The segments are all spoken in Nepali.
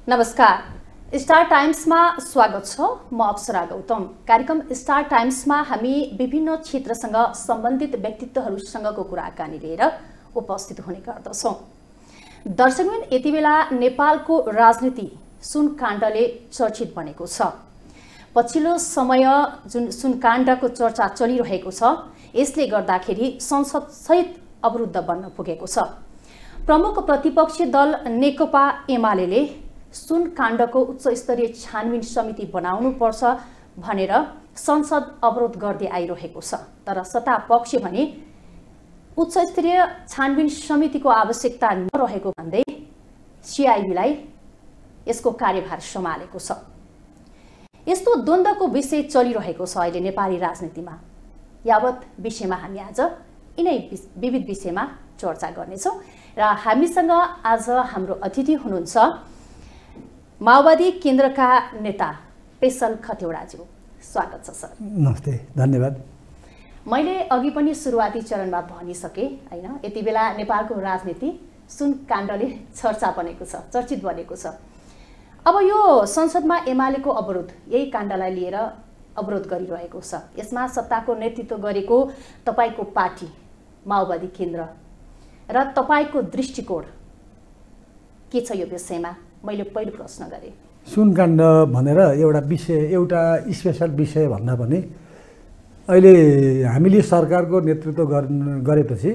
नमस्कार, स्टार टाइम्समा स्वागत छ। म अप्सरा गौतम। कार्यक्रम स्टार टाइम्समा हामी विभिन्न क्षेत्रसँग सम्बन्धित व्यक्तित्वहरूसँगको कुराकानी लिएर उपस्थित हुने गर्दछौँ। दर्शकबिन, यति बेला नेपालको राजनीति सुनकाण्डले चर्चित बनेको छ। पछिल्लो समय जुन सुनकाण्डको चर्चा चलिरहेको छ, यसले गर्दाखेरि संसद सहित अवरुद्ध बन्न पुगेको छ। प्रमुख प्रतिपक्षी दल नेकपा एमाले सुनकाण्डको उच्च स्तरीय छानबिन समिति बनाउनु पर्छ भनेर संसद अवरोध गर्दै आइरहेको छ। तर सत्तापक्ष भने उच्च स्तरीय छानबिन समितिको आवश्यकता नरहेको भन्दै सिआइबीलाई यसको कार्यभार सम्हालेको छ। यस्तो द्वन्द्वको विषय चलिरहेको छ अहिले नेपाली राजनीतिमा। यावत विषयमा हामी आज यिनै विविध विषयमा चर्चा गर्नेछौँ र हामीसँग आज हाम्रो अतिथि हुनुहुन्छ माओवादी केन्द्रका नेता पेशल खतिवडाज्यू। स्वागत छ सर। नमस्ते, धन्यवाद। मैले अघि पनि सुरुवाती चरणमा भनिसकेँ हैन, यति बेला नेपालको राजनीति सुनकाण्डले चर्चा बनेको छ, चर्चित बनेको छ। अब यो संसदमा एमालेको अवरोध, यही काण्डलाई लिएर अवरोध गरिरहेको छ। यसमा सत्ताको नेतृत्व गरेको तपाईको पार्टी माओवादी केन्द्र र तपाईको दृष्टिकोण के छ यो विषयमा? मैले पहिलो प्रश्न गरेँ। सुनकाण्ड भनेर एउटा स्पेशल विषय भन्दा पनि अहिले हामीले सरकारको नेतृत्व गरेपछि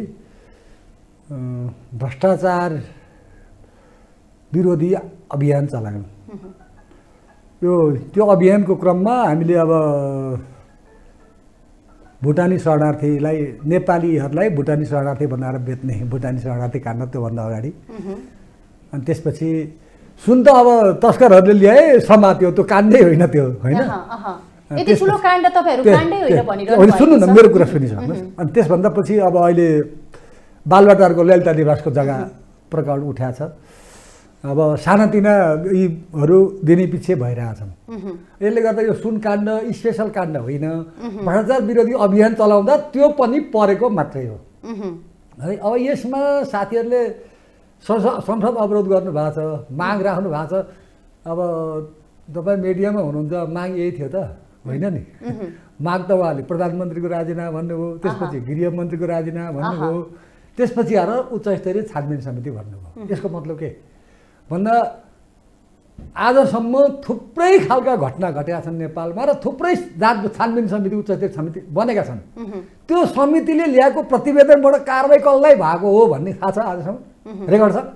भ्रष्टाचार विरोधी अभियान चलायौँ। त्यो अभियानको क्रममा हामीले अब भुटानी शरणार्थीलाई, नेपालीहरूलाई भुटानी शरणार्थी बनाएर बेच्ने, भुटानी शरणार्थी काण्ड त्योभन्दा अगाडि। अनि त्यसपछि सुन त अब तस्करहरूले ल्याए समात्यो, त्यो काण्डै होइन त्यो, होइन? यति ठुलो काण्ड तपाईहरु काण्डै होइन भनिरहनु भएको छ। सुन्नु न, मेरो कुरा सुनिसक्नुहोस्। अनि त्यसभन्दा पछि अब अहिले बालबाटारको ललिता निवासको जग्गा प्रकरण उठाएको छ। अब सानातिना यीहरू दिने पछि भइरहेछन्। यसले गर्दा यो सुनकाण्ड स्पेशल काण्ड होइन, भ्रष्टाचार विरोधी अभियान चलाउँदा त्यो पनि परेको मात्रै हो है। अब यसमा साथीहरूले संसद अवरोध गर्नु भएको छ, माग राख्नु भएको छ। अब तपाईँ मिडियामा हुनुहुन्छ, माग यही थियो त होइन नि? माग त उहाँले प्रधानमन्त्रीको राजीनामा भन्नुभयो, त्यसपछि गृहमन्त्रीको राजीनामा भन्नुभयो, त्यसपछि आएर उच्च स्तरीय छानबिन समिति भन्नुभयो। यसको मतलब के भन्दा आजसम्म थुप्रै खालका घटना घटेका छन् नेपालमा र थुप्रै छानबिन समिति, उच्च स्तरीय समिति बनेका छन्। त्यो समितिले ल्याएको प्रतिवेदनबाट कारबाही कसलाई भएको हो भन्ने थाहा छ? आजसम्म रेकर्ड छ।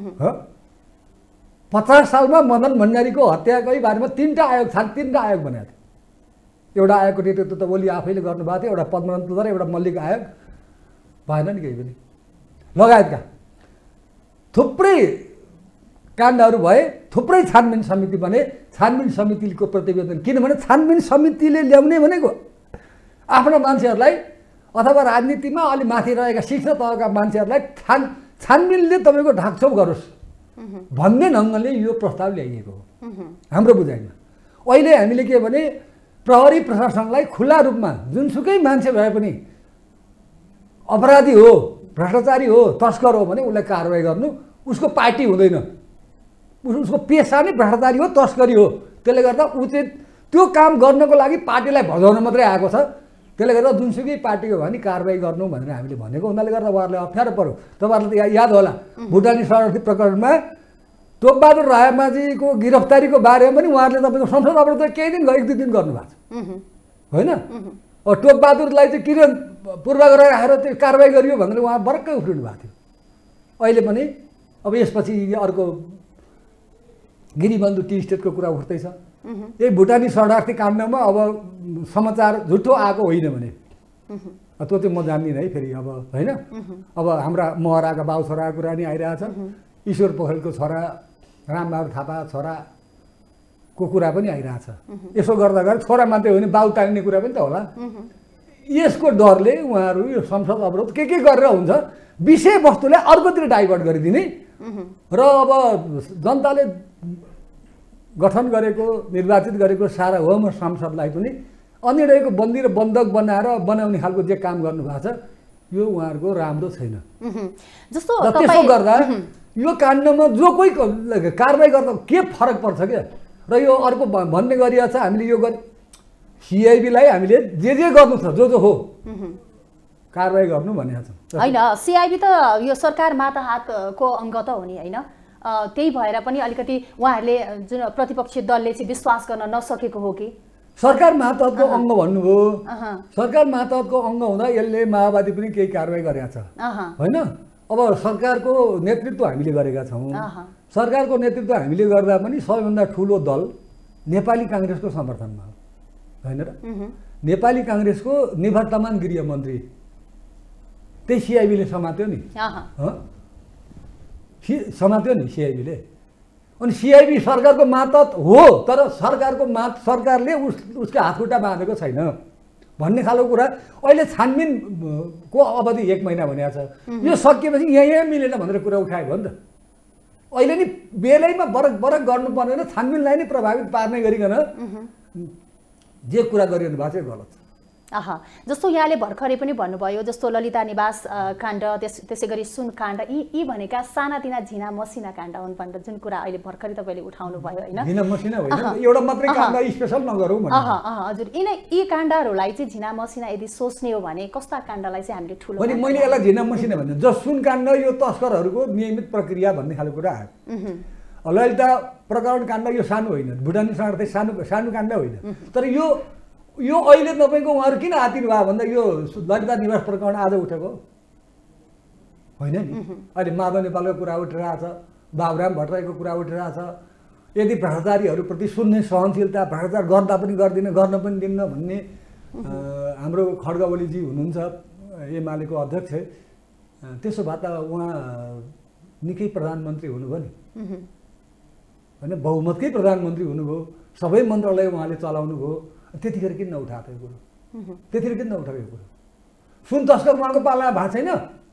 50 सालमा मदन भण्डारीको हत्याकै बारेमा 3टा आयोग बनाएको थियो। एउटा आयोगको नेतृत्व त ओली आफैले गर्नुभएको थियो, एउटा पद्मनाभद्वारा, एउटा मल्लिक आयोग, भएन नि केही पनि, लगायतका थुप्रै काण्डहरू भए, थुप्रै छानबिन समिति बने। छानबिन समितिको प्रतिवेदन, किनभने छानबिन समितिले ल्याउने भनेको आफ्ना मान्छेहरूलाई अथवा राजनीतिमा अलि माथि रहेका शीर्ष तहका मान्छेहरूलाई छानबिनले तपाईँको ढाकछोप गरोस् भन्ने ढङ्गले यो प्रस्ताव ल्याइएको हो हाम्रो बुझाइमा। अहिले हामीले के भने प्रहरी प्रशासनलाई खुला रूपमा जुनसुकै मान्छे भए पनि अपराधी हो, भ्रष्टाचारी हो, तस्कर हो भने उसलाई कारबाही गर्नु, उसको पार्टी हुँदैन, उसको पेसा नै भ्रष्टाचारी हो, तस्करी हो। त्यसले गर्दा उचित त्यो काम गर्नको लागि पार्टीलाई भजाउन मात्रै आएको छ। त्यसले गर्दा जुनसुकै पार्टीको भने कारबाही गर्नु भनेर हामीले भनेको हुनाले गर्दा उहाँहरूलाई अप्ठ्यारो पर्यो। तपाईँहरूलाई त याद होला, भुटानी शरणार्थी प्रकरणमा टोपबहादुर रायमाझीको गिरफ्तारीको बारेमा पनि उहाँहरूले तपाईँको संसद अवरोध केही दिन 1-2 दिन गर्नुभएको छ होइन? अब टोपबहादुरलाई चाहिँ किन पूर्वाग्रह राखेर त्यो कारबाही गरियो भनेर उहाँ बर्कै उफ्रिनु भएको थियो। अहिले पनि अब यसपछि अर्को गिरिबन्धु टी स्टेटको कुरा उठ्दैछ। यही भुटानी शरणार्थी काण्डमा अब समाचार झुटो आएको होइन भने त्यो चाहिँ म जान्दिनँ है फेरि, अब होइन? अब हाम्रा महराका बाउ छोराको कुरा नि आइरहेछ, ईश्वर पोखरेलको छोरा रामबहादुर थापा छोराको कुरा पनि आइरहेछ। यसो गर्दा छोरा मात्रै हो भने बाउ तान्ने कुरा पनि त होला। यसको डरले उहाँहरू यो संसद अवरोध के गरेर हुन्छ, विषयवस्तुलाई अर्कोतिर डाइभर्ट गरिदिने र अब जनताले गठन गरेको, निर्वाचित गरेको सार्वभौम संसदलाई पनि अनिर्णयको बन्दी र बन्धक बनाएर बनाउने खालको जे काम गर्नुभएको छ, यो उहाँहरूको राम्रो छैन। जस्तो त्यसो गर्दा यो काण्डमा जो कोही कारबाही गर्दा के फरक पर्छ क्या र यो अर्को भन्ने गरिएको छ हामीले यो सिआइबीलाई हामीले जे गर्नु छ जो हो कारबाही गर्नु भनेको छ होइन। सिआइबी त यो सरकार माताहातको अङ्ग त हो नि होइन, त्यही भएर पनि अलिकति उहाँहरूले जुन प्रतिपक्षी दलले चाहिँ विश्वास गर्न नसकेको हो कि सरकार मातहतको अङ्ग भन्नुभयो। सरकार मातहतको अङ्ग हुँदा यसले माओवादी पनि केही कारबाही गरेका छ होइन। अब सरकारको नेतृत्व हामीले गरेका छौँ। सरकारको नेतृत्व हामीले गर्दा पनि सबैभन्दा ठुलो दल नेपाली काङ्ग्रेसको समर्थनमा हो होइन र। नेपाली काङ्ग्रेसको निवर्तमान गृहमन्त्री त्यही सिआइबीले समात्यो नि, समात्यो नि सिआइबीले। अनि सिआइबी सरकारको मातहत हो तर सरकारले उसको हातखुट्टा बाँधेको छैन भन्ने खालको कुरा अहिले छानबिनको अवधि 1 महिना भनेको छ। यो सकिएपछि यहाँ मिलेन भनेर कुरा उठायो भयो नि त। अहिले नि बेलैमा बरक गर्नुपर्ने र छानबिनलाई नै प्रभावित पार्ने गरिकन जे कुरा गरिरहनु भएको चाहिँ गलत छ। जस्तो यहाँले भर्खरै पनि भन्नुभयो जस्तो ललिता निवास काण्ड त्यसै गरी सुन काण्ड यी भनेका सानातिना झिना मसिना काण्ड हुन् भनेर जुन कुरा अहिले भर्खरै तपाईँले उठाउनु भयो होइन। झिना मसिना होइन, एउटा मात्रै काण्ड स्पेशल नगरौँ भने। हजुर, यी काण्डहरूलाई चाहिँ झिना मसिना यदि सोच्ने हो भने कस्ता काण्डलाई चाहिँ हामीले ठुलो भने मैले यसलाई झिना मसिना भन्ने जो सुन काण्ड यो तस्करहरूको नियमित प्रक्रिया भन्ने खालको कुरा आयो। ललिता प्रकरण काण्ड यो सानो होइन, भुटानी साँड्दै सानो काण्ड होइन। तर यो अहिले तपाईँको उहाँहरू किन आतिनु भयो भन्दा यो ललिता निवास प्रकरण आज उठेको होइन नि। अहिले माधव नेपालको कुरा उठिरहेछ, बाबुराम भट्टराईको कुरा उठिरहेछ। यदि भ्रष्टाचारीहरूप्रति सुन्ने सहनशीलता, भ्रष्टाचार गर्दा पनि गर्दिनँ गर्न पनि दिन्न भन्ने हाम्रो खड्ग ओलीजी हुनुहुन्छ एमालेको अध्यक्ष। त्यसो भए त उहाँ निकै प्रधानमन्त्री हुनुभयो नि होइन, बहुमतकै प्रधानमन्त्री हुनुभयो, सबै मन्त्रालय उहाँले चलाउनु भयो। त्यतिखेर किन नउठाएको यो कुरो, त्यतिखेर किन नउठाएको यो कुरो? सुन तस्कर उहाँको पाला भएको छैन।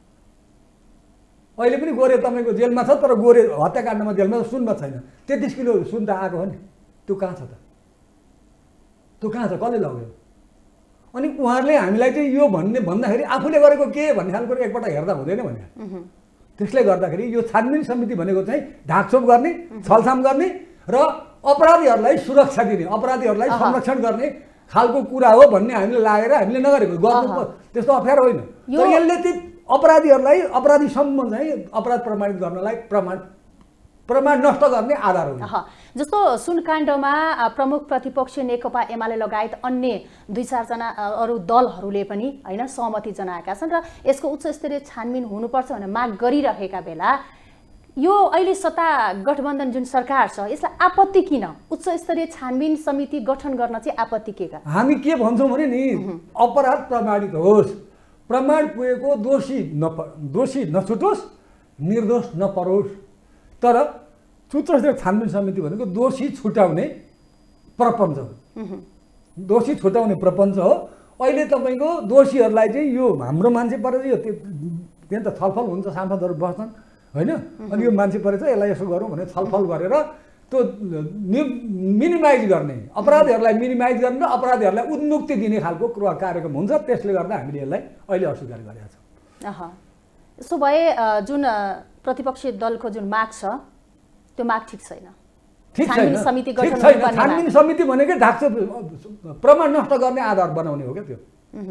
अहिले पनि गोरे तपाईँको जेलमा छ तर गोरे हत्याकाण्डमा जेलमा सुनमा छैन। 33 किलो सुन त आएको हो नि, त्यो कहाँ छ त? त्यो कहाँ छ? कसले लग्यो? अनि उहाँहरूले हामीलाई चाहिँ यो भन्दाखेरि आफूले गरेको के भन्ने खालको एकपल्ट हेर्दा हुँदैन भने। त्यसले गर्दाखेरि यो छानबिन समिति भनेको चाहिँ ढाकछोप गर्ने, छलछाम गर्ने र अपराधीहरूलाई सुरक्षा दिने, अपराधीहरूलाई संरक्षण गर्ने खालको कुरा हो भन्ने हामीले लागेर हामीले नगरेको। गर्नु त्यस्तो अप्ठ्यारो होइन। तर यसले ती अपराधीहरूलाई अपराधीसम्म चाहिँ अपराध प्रमाणित गर्नलाई प्रमाण नष्ट गर्ने आधार हो। जस्तो सुनकाण्डमा प्रमुख प्रतिपक्ष नेकपा एमाले लगायत अन्य 2-4 जना अरू दलहरूले पनि होइन सहमति जनाएका छन् र यसको उच्च स्तरीय छानबिन हुनुपर्छ भनेर माग गरिरहेका बेला यो अहिले सत्ता गठबन्धन जुन सरकार छ यसलाई आपत्ति किन? उच्च स्तरीय छानबिन समिति गठन गर्न चाहिँ आपत्ति के का? हामी के भन्छौँ भने नि अपराध प्रमाणित होस्, प्रमाण पुगेको दोषी नछुटोस्, निर्दोष नपरोस्। तर उच्च स्तरीय छानबिन समिति भनेको दोषी छुटाउने प्रपञ्च हो, दोषी छुटाउने प्रपञ्च हो। अहिले तपाईँको दोषीहरूलाई चाहिँ यो हाम्रो मान्छे परेछ, यो त्यहाँ त छलफल हुन्छ, सांसदहरू बस्छन् होइन। अनि यो मान्छे परेछ यसलाई यसो गरौँ भनेर छलफल गरेर त्यो मिनिमाइज गर्ने, अपराधीहरूलाई मिनिमाइज गर्ने र अपराधीहरूलाई उन्मुक्ति दिने खालको कार्यक्रम हुन्छ। त्यसले गर्दा हामीले यसलाई अहिले अस्वीकार गरेका छौँ। यसो भए जुन प्रतिपक्षी दलको जुन माग छ त्यो माग ठिक छैन। ठिक छैन, छानबिन समिति भनेकै ढाकछोप प्रमाण नष्ट गर्ने आधार बनाउने हो क्या त्यो।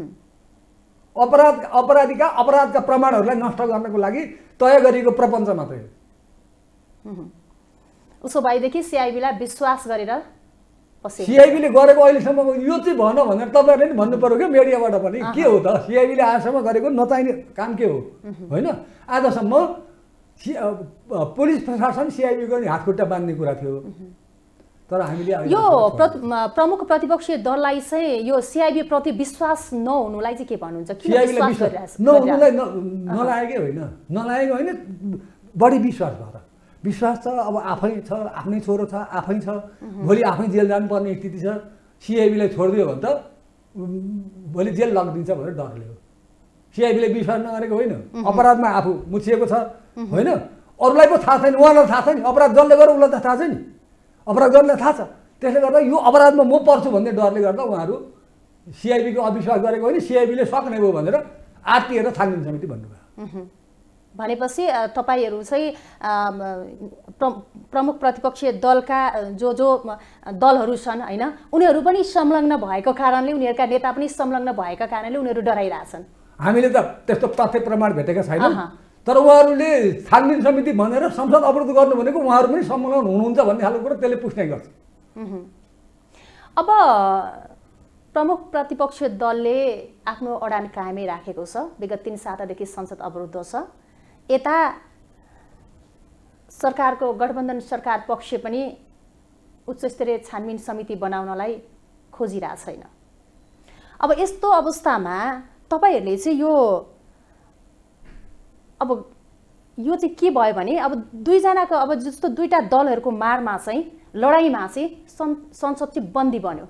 अपराधका प्रमाणहरूलाई नष्ट गर्नको लागि तय गरिएको प्रपञ्च मात्रै हो। उसो भएदेखि सिआइबीलाई विश्वास गरेर सिआइबीले गरेको अहिलेसम्म यो चाहिँ भन भनेर तपाईँहरूले नि भन्नु पर्यो क्या मिडियाबाट पनि। के हो त सिआइबीले आजसम्म गरेको नचाहिने काम के हो होइन? आजसम्म पुलिस प्रशासन सिआइबीको नि हातखुट्टा बाँध्ने कुरा थियो। तर हामीले यो प्रमुख प्रतिपक्षी दललाई चाहिँ यो सिआइबी प्रति विश्वास नहुनुलाई चाहिँ के भन्नुहुन्छ? नहुनुलाई नलागेकै होइन, बढी विश्वास भयो। विश्वास छ, अब आफै छ, आफ्नै छोरो छ, आफै छ, भोलि आफै जेल जानुपर्ने स्थिति छ। सिआइबीलाई छोडिदियो भने त भोलि जेल लगिदिन्छ भनेर डरले हो। सिआइबीले विश्वास नगरेको होइन, अपराधमा आफू मुछिएको छ होइन। अरूलाई पो थाहा छैन, उहाँलाई थाहा छ नि अपराध जसले गर्यो उसलाई त थाहा छ नि, अपराध गर्नेलाई थाहा छ। त्यसले गर्दा यो अपराधमा म पर्छु भन्ने डरले गर्दा उहाँहरू सिआइबीको अविश्वास गरेको होइन। सिआइबीले सक्ने भयो भनेर आत्तिएर छानबिन समिति भन्नुभयो। भनेपछि तपाईहरू चाहिँ प्रमुख प्रतिपक्षीय दलका जो दलहरू छन् हैन, उनीहरू पनि संलग्न भएको कारणले, उनीहरूका नेता पनि संलग्न भएका कारणले उनीहरू डराइरहेछन्। हामीले त त्यस्तो तथ्य प्रमाण भेटेका छैनौँ, तर उहाँहरूले छानबिन समिति भनेर संसद अवरोध गर्नु भनेको उहाँहरू पनि संलग्न हुनुहुन्छ भन्ने खालको कुरा त्यसले पुष्टि गर्छ। अब प्रमुख प्रतिपक्षीय दलले आफ्नो अडान कायमै राखेको छ। विगत 3 सातादेखि संसद अवरुद्ध छ। यता सरकारको गठबन्धन सरकार पक्ष पनि उच्च स्तरीय छानबिन समिति बनाउनलाई खोजिरहेको छैन। अब यस्तो अवस्थामा तपाईहरुले चाहिँ यो चाहिँ के भयो भने अब दुईजनाको अब जस्तो दुईटा दलहरुको मारमा चाहिँ लडाईमा चाहिँ संसद चाहिँ बन्दी बन्यो।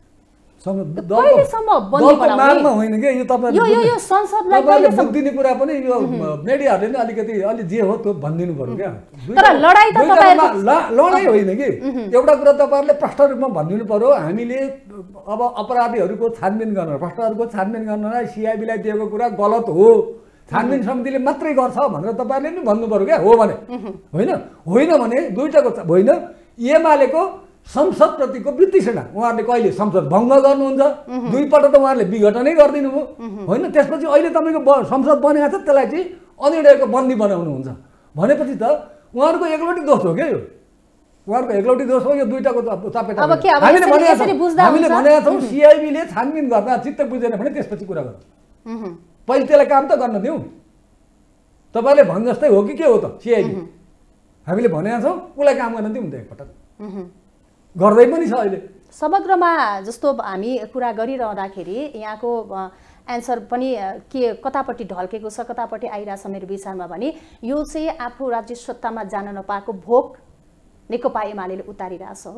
कहिलेसम्म बन्दी बनाउने होइन के यो तपाईहरु यो संसदलाई कहिलेसम्म दिने कुरा पनि यो मिडियाहरुले नि अलिकति अलि जे हो त्यो भन्दिनु पर्यो क्या। तर लडाई त तपाईहरु लडाई होइन कि एउटा कुरा तपाईहरुले प्रष्ट रूपमा भन्दिनु पर्यो। हामीले अब अपराधीहरुको छानबिन गर्न, भ्रष्टहरुको छानबिन गर्नलाई सीआईबीलाई दिएको कुरा गलत हो, छानबिन समितिले मात्रै गर्छ भनेर तपाईहरुले नि भन्नु पर्यो क्या। हो भने होइन भने दुईटाको होइन। एमालेको संसद प्रतिको वृत्तिसेना उहाँहरूले कहिले संसद भङ्ग गर्नुहुन्छ, दुईपल्ट त उहाँहरूले विघटनै गरिदिनु भयो होइन। त्यसपछि अहिले तपाईँको संसद बनेको छ, त्यसलाई चाहिँ अनिर्णयको बन्दी बनाउनुहुन्छ भनेपछि त उहाँहरूको एकलौटी दोष हो क्या। यो उहाँहरूको एकलौटी दोष हो। यो दुईटाको चपेटा हामीले भनेका छौँ सीआईबीले छानबिन गर्न चित्त बुझेन भने त्यसपछि कुरा गरौँ। पहिले त्यसलाई काम त गर्न दिउँ। तपाईँले भने जस्तै हो कि के हो त सीआईबी? हामीले भनेका छौँ उसलाई काम गर्न दिउँ त एकपटक। गर्दै पनि छ अहिले समग्रमा। जस्तो हामी कुरा गरिरहँदाखेरि यहाँको एन्सर पनि के कतापट्टि ढल्केको छ, कतापट्टि आइरहेछ मेरो विचारमा भने यो चाहिँ आफू राज्य सत्तामा जान नपाएको भोग नेकपा एमाले उतारिरहेछ हो।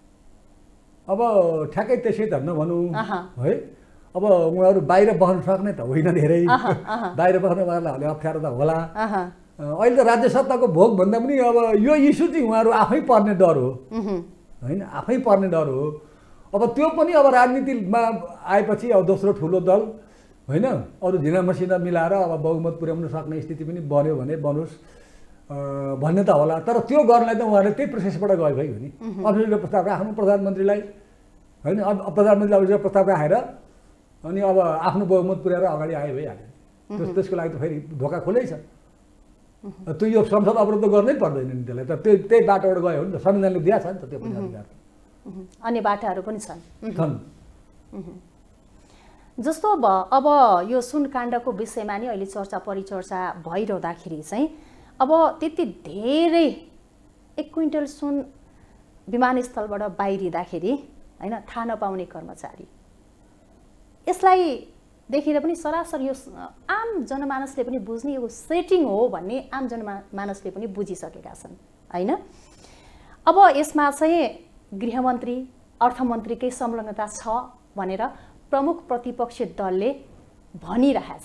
अब ठ्याक्कै त्यसै त नभनौँ है। अब उहाँहरू बाहिर बस्न सक्ने त होइन, धेरै बाहिर बस्न उहाँहरूलाई अलि अप्ठ्यारो त होला। अहिले त राज्य सत्ताको भोग भन्दा पनि अब यो इस्यु चाहिँ उहाँहरू आफै पर्ने डर हो होइन, आफै पर्ने डर हो। अब त्यो पनि अब राजनीतिमा आएपछि अब दोस्रो ठुलो दल होइन, अरू झिना मसिना मिलाएर अब बहुमत पुर्याउन सक्ने स्थिति पनि बन्यो भने बनोस् भन्ने त होला। तर त्यो गर्नलाई त उहाँहरूले त्यही प्रोसेसबाट गयो भाइ हो नि। अफिसको प्रस्ताव राख्नु प्रधानमन्त्रीलाई होइन, अब प्रधानमन्त्रीले अफिसको प्रस्ताव राखेर अनि अब आफ्नो बहुमत पुर्याएर अगाडि आयो भइहाल्यो। त्यसको लागि त फेरि ढोका खुलै छ। त्यो यो संसद अवरुद्ध गर्नै पर्दैन नि त्यसलाई त। त्यही बाटोबाट गयो भने त संविधानले दिएको छ नि त त्यो पनि अधिकार। अन्य बाटाहरू पनि छन्। जस्तो अब यो सुन काण्डको विषयमा नि अहिले चर्चा परिचर्चा भइरहँदाखेरि चाहिँ अब त्यति धेरै 1 क्विन्टल सुन विमानस्थलबाट बाहिरिँदाखेरि होइन थाहा नपाउने कर्मचारी, यसलाई देखेर पनि सरासर यो आम जनमानसले पनि बुझ्ने यो सेटिङ हो भन्ने आम जनमानसले पनि बुझिसकेका छन् होइन। अब यसमा चाहिँ गृहमन्त्री अर्थमन्त्रीकै संलग्नता छ भनेर प्रमुख प्रतिपक्षी दलले भनिरहेछ।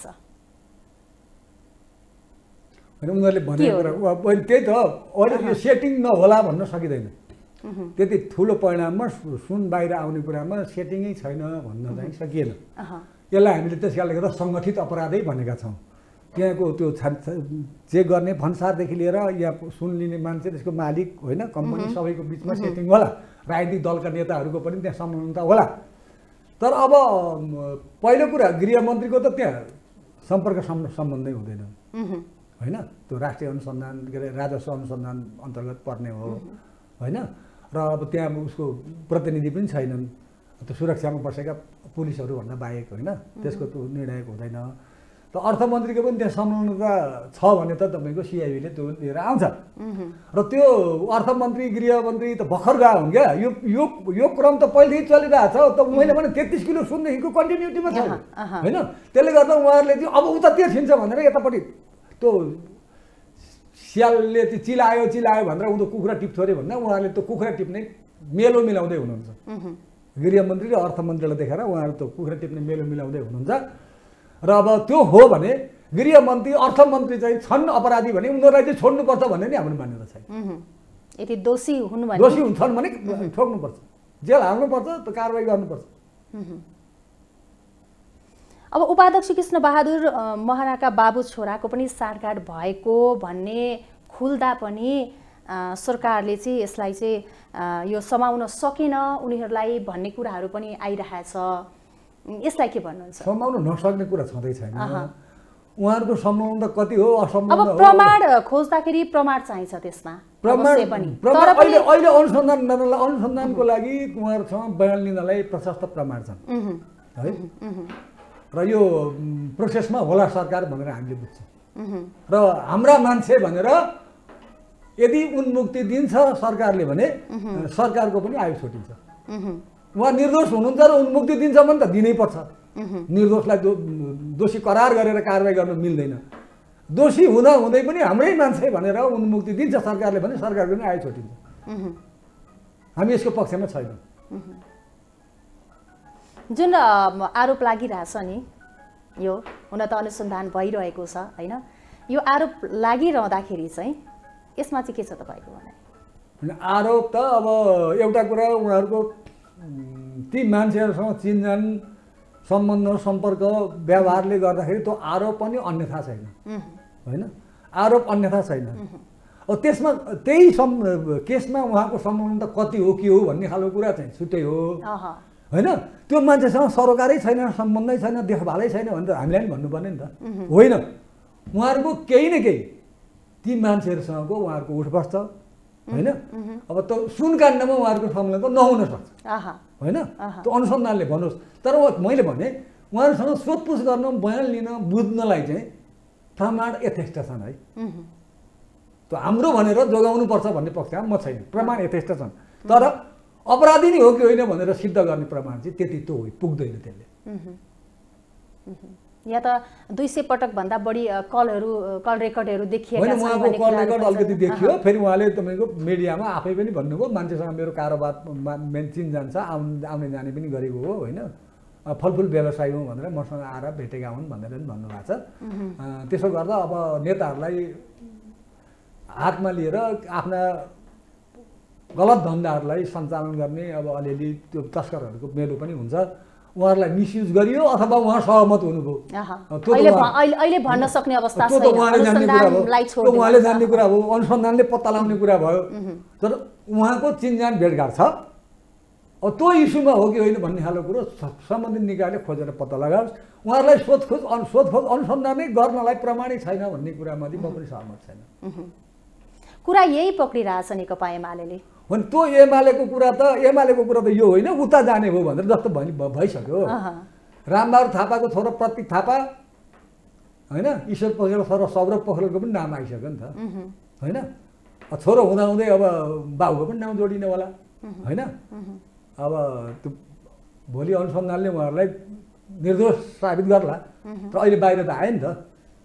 उनीहरूले भनेको कुरा त्यही त, अहिले यो सेटिङ नहोला भन्न सकिँदैन। त्यति ठुलो परिणाममा सुन बाहिर आउने कुरामा सेटिङै छैन भन्न चाहिँ सकिएन। यसलाई हामीले त्यस कारणले गर्दा सङ्गठित अपराधै भनेका छौँ। त्यहाँको त्यो जे गर्ने भन्सारदेखि लिएर यहाँ सुन लिने मान्छे, त्यसको मालिक होइन, कम्पनी सबैको बिचमा सेटिङ होला। राजनीतिक दलका नेताहरूको पनि त्यहाँ संलग्नता होला। तर अब पहिलो कुरा गृहमन्त्रीको त त्यहाँ सम्पर्क सम्बन्धै हुँदैन होइन। त्यो राष्ट्रिय अनुसन्धान के अरे राजस्व अनुसन्धान अन्तर्गत पर्ने हो होइन। र अब त्यहाँ उसको प्रतिनिधि पनि छैनन्, त्यो सुरक्षामा बसेका पुलिसहरू भन्दा बाहेक होइन। त्यसको त्यो निर्णायक हुँदैन। त अर्थमन्त्रीको पनि त्यहाँ संलग्नता छ भने त तपाईँको सीआईबीले त्यो लिएर आउँछ। र त्यो अर्थमन्त्री गृहमन्त्री त भर्खर गएको हुन् क्या। यो क्रम त पहिल्यै चलिरहेको छ। त मैले भने 33 किलो सुनदेखिको कन्टिन्युटीमा छ होइन। त्यसले गर्दा उहाँहरूले चाहिँ अब उता तिर्सिन्छ भनेर यतापट्टि त्यो स्यालले चाहिँ चिलायो भनेर उँधो कुखुरा टिप्थ्यो अरे भन्दा उहाँहरूले त्यो कुखुरा टिप्ने मेलो मिलाउँदै हुनुहुन्छ। गृहमन्त्री र अर्थमन्त्रीलाई देखाएर उहाँहरू त कुखुरा टिप्ने मेलो मिलाउँदै हुनुहुन्छ। र अब त्यो हो भने गृहमन्त्री अर्थमन्त्री चाहिँ छन् अपराधी भने उनीहरूलाई चाहिँ छोड्नुपर्छ भन्ने नि हाम्रो मान्यता छैन। यदि दोषी हुन्छन् भने ठोक्नुपर्छ, जेल हाल्नुपर्छ, त्यो कारवाही गर्नुपर्छ। अब उपाध्यक्ष कृष्णबहादुर महराका बाबु छोराको पनि साँठगाँठ भएको भन्ने खुल्दा पनि सरकारले चाहिँ यसलाई चाहिँ यो समाउन सकेन उनीहरूलाई भन्ने कुराहरू पनि आइरहेछ। यसलाई के भन्नुहुन्छ? समाउन नसक्ने कुरा छँदै छैन। उहाँहरूको सम्मान त कति हो असम्मान अब प्रमाण खोज्दाखेरि प्रमाण चाहिन्छ त्यसमा अवश्य पनि। तर अहिले अनुसन्धानको लागि उहाँहरूसँग बयान लिनलाई प्रशस्त प्रमाण छन् है। र यो प्रोसेसमा होला सरकार भनेर हामीले बुझ्छौँ। र हाम्रा मान्छे भनेर यदि उन्मुक्ति दिन्छ सरकारले भने सरकारको पनि आयु छोटिन्छ। उहाँ निर्दोष हुनुहुन्छ र उन्मुक्ति दिन्छ भने त दिनै पर्छ। निर्दोषलाई दोषी करार गरेर कारबाही गर्न मिल्दैन। दोषी हुँदा हुँदै पनि हाम्रै मान्छे भनेर उन्मुक्ति दिन्छ सरकारले भने सरकारको पनि आयु छोटिन्छ। हामी यसको पक्षमा छैनौँ। जुन आरोप लागिरहेछ नि, यो हुन त अनुसन्धान भइरहेको छ होइन, यो आरोप लागिरहँदाखेरि चाहिँ यसमा चाहिँ के छ तपाईँको भनाइ? आरोप त अब एउटा कुरा उहाँहरूको ती मान्छेहरूसँग चिनजान सम्बन्ध सम्पर्क व्यवहारले गर्दाखेरि त्यो आरोप पनि अन्यथा छैन होइन। आरोप अन्यथा छैन। अब त्यसमा त्यही केसमा उहाँको सम्बन्ध कति हो के हो भन्ने खालको कुरा चाहिँ छुट्टै हो होइन। त्यो मान्छेसँग सरोकारै छैन, सम्बन्धै छैन, देखभालै छैन भने त हामीलाई पनि भन्नुपर्ने नि त होइन। उहाँहरूको केही न केही ती मान्छेहरूसँगको उहाँहरूको उठबस छ होइन। अब त सुनकाण्डमा उहाँहरूको सम्बन्ध त नहुन सक्छ होइन, त्यो अनुसन्धानले भन्नुहोस्। तर मैले भने उहाँहरूसँग सोधपुछ गर्न, बयान लिन, बुझ्नलाई चाहिँ प्रमाण यथेष्ट छन् है। त्यो हाम्रो भनेर जोगाउनुपर्छ भन्ने पक्षमा म छैन। प्रमाण यथेष्ट छन्, तर अपराधी नै हो कि होइन भनेर सिद्ध गर्ने प्रमाण चाहिँ त्यति त्यो पुग्दैन त्यसले। यहाँ त 200 पटक भन्दा बढी कल रेकर्डहरू देखिएका छन्। उहाँको कल रेकर्ड अलिकति देखियो। फेरि उहाँले तपाईँको मिडियामा आफै पनि भन्नुभयो मान्छेसँग मेरो कारोबार मेन चिनजान छ, आउने जाने पनि गरेको हो होइन, फलफुल व्यवसाय हो भनेर मसँग आएर भेटेका हुन् भनेर पनि भन्नुभएको छ। त्यसो गर्दा अब नेताहरूलाई हातमा लिएर आफ्ना गलत धन्दाहरूलाई सञ्चालन गर्ने अब अलिअलि त्यो तस्करहरूको मेलो पनि हुन्छ। उहाँहरूलाई मिसयुज गरियो अथवा उहाँ सहमत हुनुभयो, अहिले भन्न सक्ने अवस्था छैन। उहाँले जान्ने कुरा हो, अनुसन्धानले पत्ता लगाउने कुरा भयो। तर उहाँको चिनजान भेटघाट छ। अब त्यो इस्युमा हो कि होइन भन्ने खालको कुरो सम्बन्धित निकायले खोजेर पत्ता लगाओस्। उहाँहरूलाई सोधखोज अनुसन्धानै गर्नलाई प्रमाणित छैन भन्ने कुरामा चाहिँ म पनि सहमत छैन। कुरा यही पक्रिरहेछ नेकपा एमाले होइन। त्यो एमालेको कुरा त यो होइन, उता जाने हो भनेर जस्तो भइसक्यो। रामबहादुर थापाको छोरो प्रतीक थापा होइन, ईश्वर पोखरेल छोरो सौरभ पोखरेलको पनि नाम आइसक्यो नि त होइन। छोरो हुँदाहुँदै अब बाबुको पनि नाम जोडिने होला होइन। अब त्यो भोलि अनुसन्धानले उहाँहरूलाई निर्दोष साबित गर्ला। तर अहिले बाहिर त आयो नि त।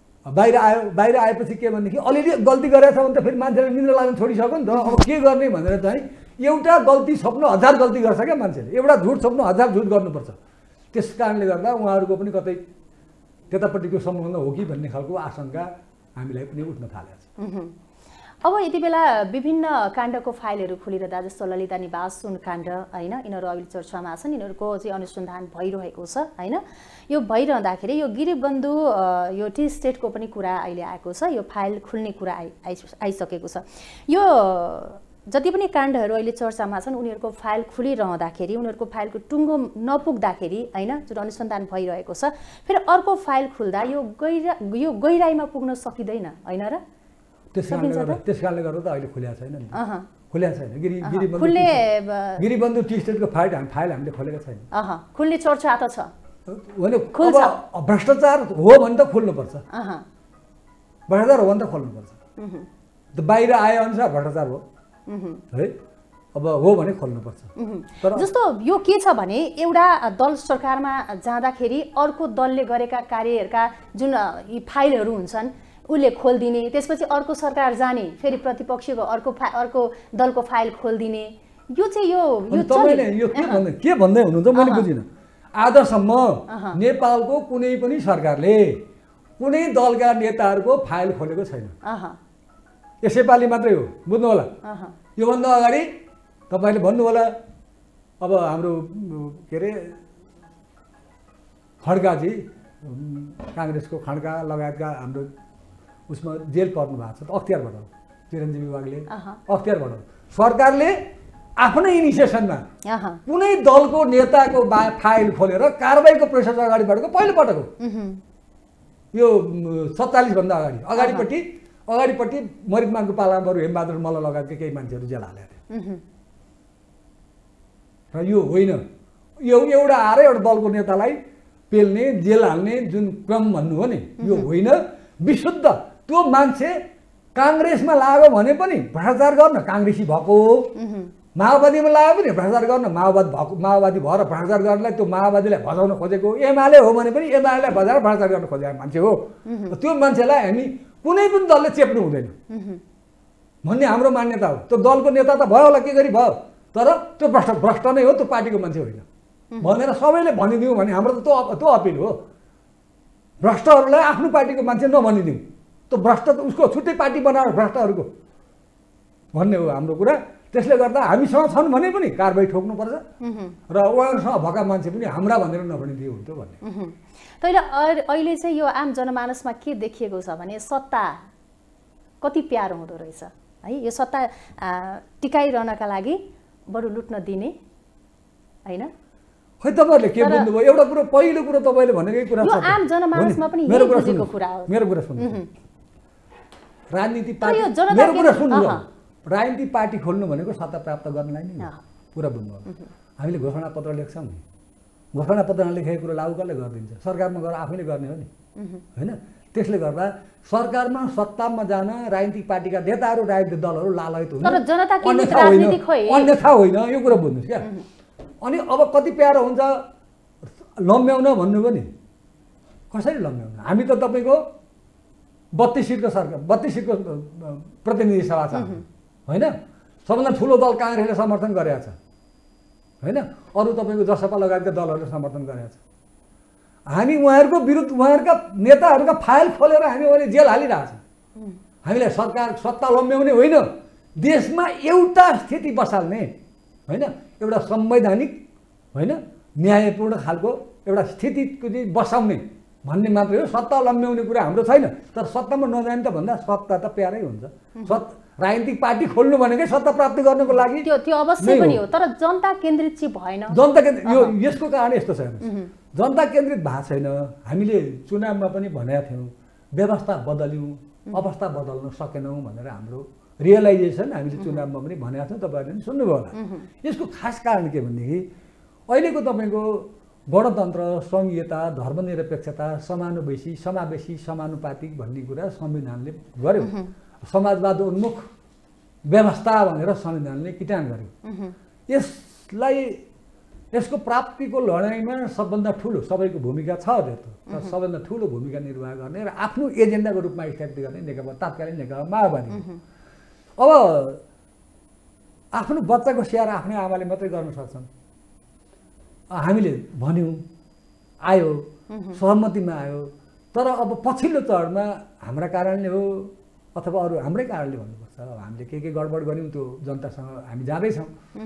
बाहिर आएपछि के भनेदेखि अलिअलि गल्ती गरेछ भने त फेरि मान्छेले निन्द्रा लाग्न छोडिसक्यो नि त। अब के गर्ने भनेर चाहिँ एउटा गल्ती छोप्नु 1000 गल्ती गर्छ क्या मान्छेले। एउटा झुट छोप्नु 1000 झुट गर्नुपर्छ। त्यस कारणले गर्दा उहाँहरूको पनि कतै त्यतापट्टिको सम्बन्ध हो कि भन्ने खालको आशंका हामीलाई पनि उठ्न थालेको छ। अब यति बेला विभिन्न काण्डको फाइलहरू खुलिरहँदा जस्तो ललिता निवास सुनकाण्ड होइन, यिनीहरू अहिले चर्चामा छन्। यिनीहरूको चाहिँ अनुसन्धान भइरहेको छ होइन। यो भइरहँदाखेरि यो गिरिबन्धु यो टी स्टेटको पनि कुरा अहिले आएको छ। यो फाइल खुल्ने कुरा आइसकेको छ। यो जति पनि काण्डहरू अहिले चर्चामा छन् उनीहरूको फाइल खुलिरहँदाखेरि उनीहरूको फाइलको टुङ्गो नपुग्दाखेरि होइन, जुन अनुसन्धान भइरहेको छ, फेरि अर्को फाइल खुल्दा यो गहिराइमा पुग्न सकिँदैन होइन र? त्यस कारणले गर्दा त अहिले खुल्या छैन नि। खुल्या छैन। गिरिबन्धु टी स्टेटको फाइल हामीले खोलेको छैन। खुल्ने चर्चा त छ होइन। भ्रष्टाचार हो भने त खोल्नुपर्छ। भ्रष्टाचार हो भने त खोल्नुपर्छ। बाहिर आए अनुसार भ्रष्टाचार हो है। अब हो भने खोल्नुपर्छ। तर जस्तो यो के छ भने एउटा दल सरकारमा जाँदाखेरि अर्को दलले गरेका कार्यहरूका जुन यी फाइलहरू हुन्छन् उसले खोलिदिने, त्यसपछि अर्को सरकार जाने फेरि प्रतिपक्षको अर्को दलको फाइल खोलिदिने, यो चाहिँ यो के भन्दै हुनुहुन्छ मैले बुझिनँ। आजसम्म नेपालको कुनै पनि सरकारले कुनै दलका नेताहरूको फाइल खोलेको छैन। यसैपालि मात्रै हो, बुझ्नु होला। योभन्दा अगाडि तपाईँले भन्नु होला अब हाम्रो के अरे खड्काजी काङ्ग्रेसको खड्का लगायतका हाम्रो उसमा जेल पर्नु भएको छ त अख्तियारबाट हो चिरञ्जीवी वागले अख्तियारबाट हो सरकारले आफ्नै इनिसिएसनमा कुनै दलको नेताको फाइल खोलेर कारबाहीको प्रोसेस अगाडि बढेको पहिलोपटक हो यो 47 भन्दा अगाडिपट्टि मरिदमानको पालामा बरु हेमबहादुर मल्ल लगायतका केही मान्छेहरू जेल हाले र यो होइन यो एउटा आएर एउटा दलको नेतालाई पेल्ने जेल हाल्ने जुन क्रम भन्नु हो नि यो होइन विशुद्ध त्यो मान्छे काङ्ग्रेसमा लाग्यो भने पनि भ्रष्टाचार गर्न काङ्ग्रेसी भएको हो माओवादीमा लाग्यो पनि भ्रष्टाचार गर्न माओवादी भएर भ्रष्टाचार गर्नलाई त्यो माओवादीलाई भजाउन खोजेको एमाले हो भने पनि एमालेलाई बजाएर भ्रष्टाचार गर्न खोजेको मान्छे हो त्यो मान्छेलाई हामी कुनै पनि दलले चेप्नु हुँदैन भन्ने हाम्रो मान्यता हो त्यो दलको नेता त भयो होला के गरी भयो तर त्यो भ्रष्ट नै हो त्यो पार्टीको मान्छे होइन भनेर सबैले भनिदिउँ भने हाम्रो त त्यो अपिल हो भ्रष्टहरूलाई आफ्नो पार्टीको मान्छे नभनिदिउँ त्यो भ्रष्ट उसको छुट्टै पार्टी बनाएर भ्रष्टहरूको भन्ने हो हाम्रो कुरा त्यसले गर्दा हामीसँग छन् भने पनि कारबाही ठोक्नुपर्छ र उहाँहरूसँग भएका मान्छे पनि हाम्रा भनेर नभनिदियो हुन्थ्यो भन्ने तैँले अहिले चाहिँ यो आम जनमानसमा के देखिएको छ भने सत्ता कति प्यारो हुँदो रहेछ है यो सत्ता टिकाइरहनका लागि बरु लुट्न दिने होइन खै तपाईँहरूले के बुझ्नुभयो एउटा कुरो पहिलो कुरो तपाईँले भनेकै कुरा यो आम जनमानसमा पनि यही बुझेको कुरा हो मेरो कुरा सुन्नु राजनीति पार्टी मेरो कुरा सुन्नु राजनीति पार्टी खोल्नु भनेको सत्ता प्राप्त गर्नलाई नै पुरा बुझ्नु हामीले घोषणापत्र लेख्छौँ नि घोषणापत्र नलेखेको कुरो लागु कसले गरिदिन्छ सरकारमा गएर आफैले गर्ने हो नि होइन त्यसले गर्दा सरकारमा सत्तामा जान राजनीतिक पार्टीका नेताहरू राजनीतिक दलहरू लालयत हुन् अन्यथा होइन यो कुरा बुझ्नुहोस् क्या अनि अब कति प्यारो हुन्छ लम्ब्याउन भन्नुभयो नि कसरी लम्ब्याउन हामी त तपाईँको 32 सिटको सरकार 32 सिटको प्रतिनिधि सभा छ होइन सबभन्दा ठुलो दल काङ्ग्रेसले समर्थन गरेको छ होइन अरू तपाईँको जसपा लगायतका दलहरूले समर्थन गरेको छ हामी उहाँहरूको विरुद्ध उहाँहरूका नेताहरूका फाइल खोलेर हामी अहिले जेल हालिरहेछौँ हामीलाई सरकार सत्ता लम्ब्याउने होइन देशमा एउटा स्थिति बसाल्ने होइन एउटा संवैधानिक होइन न्यायपूर्ण खालको एउटा स्थितिको चाहिँ बसाउने भन्ने मात्रै हो सत्ता लम्ब्याउने कुरा हाम्रो छैन तर सत्तामा नजाने त भन्दा सत्ता त प्यारै हुन्छ राजनीतिक पार्टी खोल्नु भनेकै सत्ता प्राप्त गर्नको लागि त्यो अवश्य पनि हो तर जनता केन्द्रित चाहिँ भएन जनता केन्द्रित यो यसको कारण यस्तो छ जनता केन्द्रित भएको छैन हामीले चुनावमा पनि भनेका थियौँ व्यवस्था बदल्यौँ अवस्था बदल्न सकेनौँ भनेर हाम्रो रियलाइजेसन हामीले चुनावमा पनि भनेका थियौँ तपाईँहरूले पनि सुन्नुभयो होला यसको खास कारण के भनेदेखि अहिलेको तपाईँको गणतन्त्र सङ्घीयता धर्मनिरपेक्षता समावेशी समानुपातिक भन्ने कुरा संविधानले गर्यो समाजवाद उन्मुख व्यवस्था भनेर संविधानले किटान गर्यो यसको प्राप्तिको लडाइँमा सबभन्दा ठुलो सबैको भूमिका छ त्यो सबभन्दा ठुलो भूमिका निर्वाह गर्ने र आफ्नो एजेन्डाको रूपमा स्थापित गर्ने नेकपा तात्कालीन नेकपा माओवादी अब आफ्नो बच्चाको स्याहार आफ्नै आमाले मात्रै गर्न सक्छन् हामीले भन्यौँ आयो सहमतिमा आयो तर अब पछिल्लो चरणमा हाम्रा कारणले हो अथवा अरू हाम्रै कारणले भन्नुपर्छ अब हामीले के गडबड गऱ्यौँ त्यो जनतासँग हामी जाँदैछौँ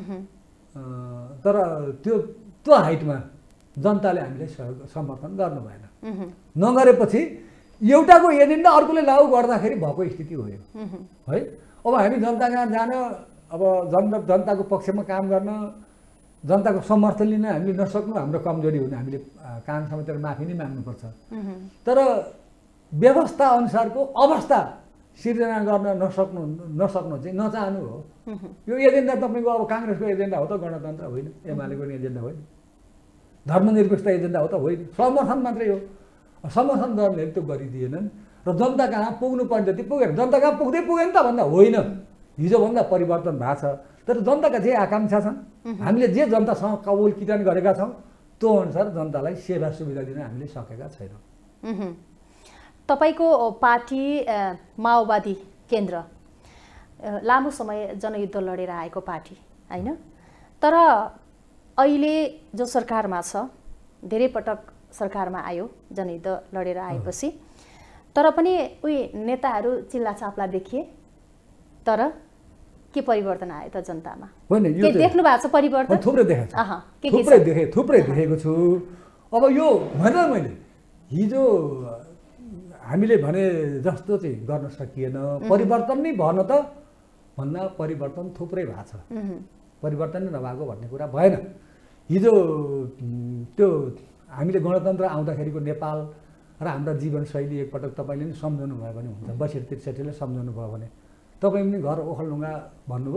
तर त्यो हाइटमा जनताले हामीले समर्थन गर्नु भएन नगरेपछि एउटाको एजेन्डा अर्कोले लागू गर्दाखेरि भएको स्थिति हो यो है अब हामी जनता कहाँ जान अब जनताको पक्षमा काम गर्न जनताको समर्थन लिन हामीले नसक्नु हाम्रो कमजोरी हुने हामीले कान समातेर माफी नै माग्नुपर्छ तर व्यवस्था अनुसारको अवस्था सिर्जना गर्न नसक्नु चाहिँ नचाहनु हो यो एजेन्डा तपाईँको अब काङ्ग्रेसको एजेन्डा हो त गणतन्त्र होइन एमालेको एजेन्डा होइन धर्मनिरपेक्षता एजेन्डा हो त होइन समर्थन मात्रै हो समर्थन गर्नेले त्यो गरिदिएनन् र जनता कहाँ पुग्नु पर्ने जति पुगेन जनता कहाँ पुगेन त भन्दा होइन हिजोभन्दा परिवर्तन भएको छ तर जनताका जे आकाङ्क्षा छन् हामीले जे जनतासँग कबुल किटान गरेका छौँ त्यो अनुसार जनतालाई सेवा सुविधा दिन हामीले सकेका छैनौँ तपाईँको पार्टी माओवादी केन्द्र लामो समय जनयुद्ध लडेर आएको पार्टी होइन तर अहिले जो सरकारमा छ धेरै पटक सरकारमा आयो जनयुद्ध लडेर आएपछि तर पनि उही नेताहरू चिल्लाचाप्ला देखिए तर के परिवर्तन आयो त जनतामा होइन के देख्नु भएको छ परिवर्तन थुप्रै देखेको छु थुप्रै देखेको छु अब यो भनेर मैले हिजो हामीले भने जस्तो चाहिँ गर्न सकिएन। परिवर्तन नै भन त भन्दा परिवर्तन थुप्रै भएको छ, परिवर्तन नै नभएको भन्ने कुरा भएन। हिजो त्यो हामीले गणतन्त्र आउँदाखेरिको नेपाल र हाम्रा जीवनशैली एकपटक तपाईँले नि सम्झाउनु भयो भने हुन्छ। 62-63ले सम्झाउनु भयो भने तपाईँ पनि घर ओखलढुङ्गा भन्नुभयो,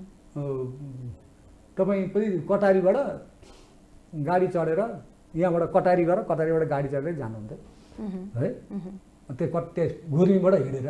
तपाईँ पनि कटारीबाट गाडी चढेर यहाँबाट कटारी गएर कटारीबाट गाडी चढेर जानुहुन्थ्यो है, त्यस गुर्मीबाट हिँडेर।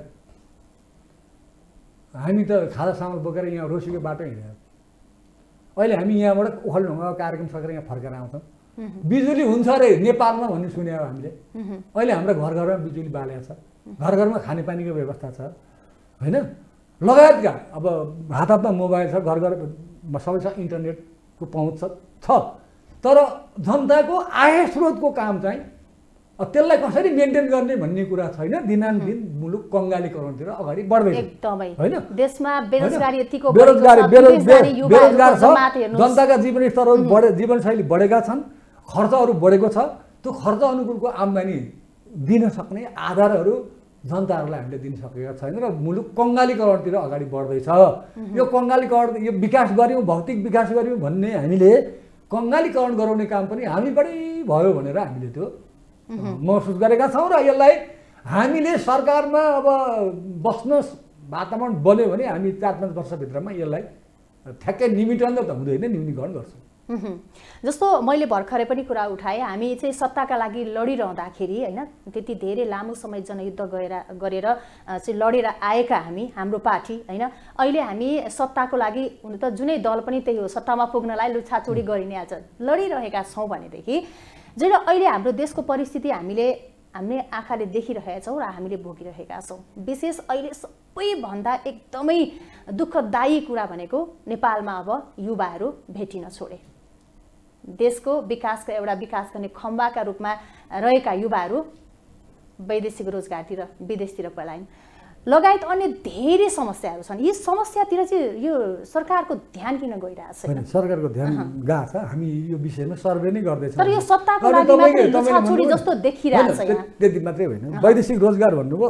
हामी त खाजा सामान बोकेर यहाँ रोसीको बाटो हिँडेर, अहिले हामी यहाँबाट ओखलढुङ्गाको कार्यक्रम सकेर यहाँ फर्केर आउँछौँ। बिजुली हुन्छ अरे नेपालमा भन्ने सुन्यो हामीले। अहिले हाम्रो घर घरमा बिजुली बालेको छ, घर घरमा खानेपानीको व्यवस्था छ होइन, लगायतका अब हात हातमा मोबाइल छ, घर घरमा सबैसँग इन्टरनेटको पहुँच छ। तर जनताको आय स्रोतको काम चाहिँ त्यसलाई कसरी मेन्टेन गर्ने भन्ने कुरा छैन। दिनानुदिन मुलुक कङ्गालीकरणतिर अगाडि बढ्दैछ एकदमै होइन। देशमा बेरोजगारी यतिको बेरोजगार छ, जनताका जीवनस्तरहरू जीवनशैली बढेका छन्, खर्चहरू बढेको छ। त्यो खर्च अनुकूलको आम्दानी दिन सक्ने आधारहरू जनताहरूलाई हामीले दिन सकेका छैन र मुलुक कङ्गालीकरणतिर अगाडि बढ्दैछ। यो कङ्गालीकरण, यो विकास गऱ्यौँ, भौतिक विकास गऱ्यौँ भन्ने हामीले कङ्गालीकरण गराउने काम पनि हामीबाटै भयो भनेर हामीले त्यो महसुस गरेका छौँ। र यसलाई हामीले सरकारमा अब बस्न वातावरण बन्यो भने हामी 4-5 वर्षभित्रमा यसलाई ठ्याक्कै निमिटन त हुँदैन, न्यूनीकरण गर्छौँ। जस्तो मैले भर्खरै पनि कुरा उठाएँ, हामी चाहिँ सत्ताका लागि लडिरहँदाखेरि होइन, त्यति धेरै लामो समय जनयुद्ध गरेर चाहिँ लडेर आएका हाम्रो पार्टी होइन, अहिले हामी सत्ताको लागि हुन त जुनै दल पनि त्यही हो, सत्तामा पुग्नलाई लुछाचुडी गरिने आज लडिरहेका छौँ भनेदेखि जुन अहिले हाम्रो देशको परिस्थिति हामीले आँखाले देखिरहेका छौँ र हामीले भोगिरहेका छौँ। विशेष अहिले सबैभन्दा एकदमै दुःखदायी कुरा भनेको नेपालमा अब युवाहरू भेटिन छोडे। देशको विकासको एउटा विकास गर्ने खम्बाका रूपमा रहेका युवाहरू वैदेशिक रोजगारतिर विदेशतिर पलायन लगायत अन्य धेरै समस्याहरू छन्। यी समस्यातिर चाहिँ यो सरकारको ध्यान किन गइरहेछ? सरकारको ध्यान गएको छ, हामी यो विषयमा सर्वे नै गर्दैछौँ। तर यो सत्ताको लागि मात्रै लुछाचुडी जस्तो देखिरहेछ यहाँ। त्यति मात्रै होइन, वैदेशिक रोजगार भन्नुभयो,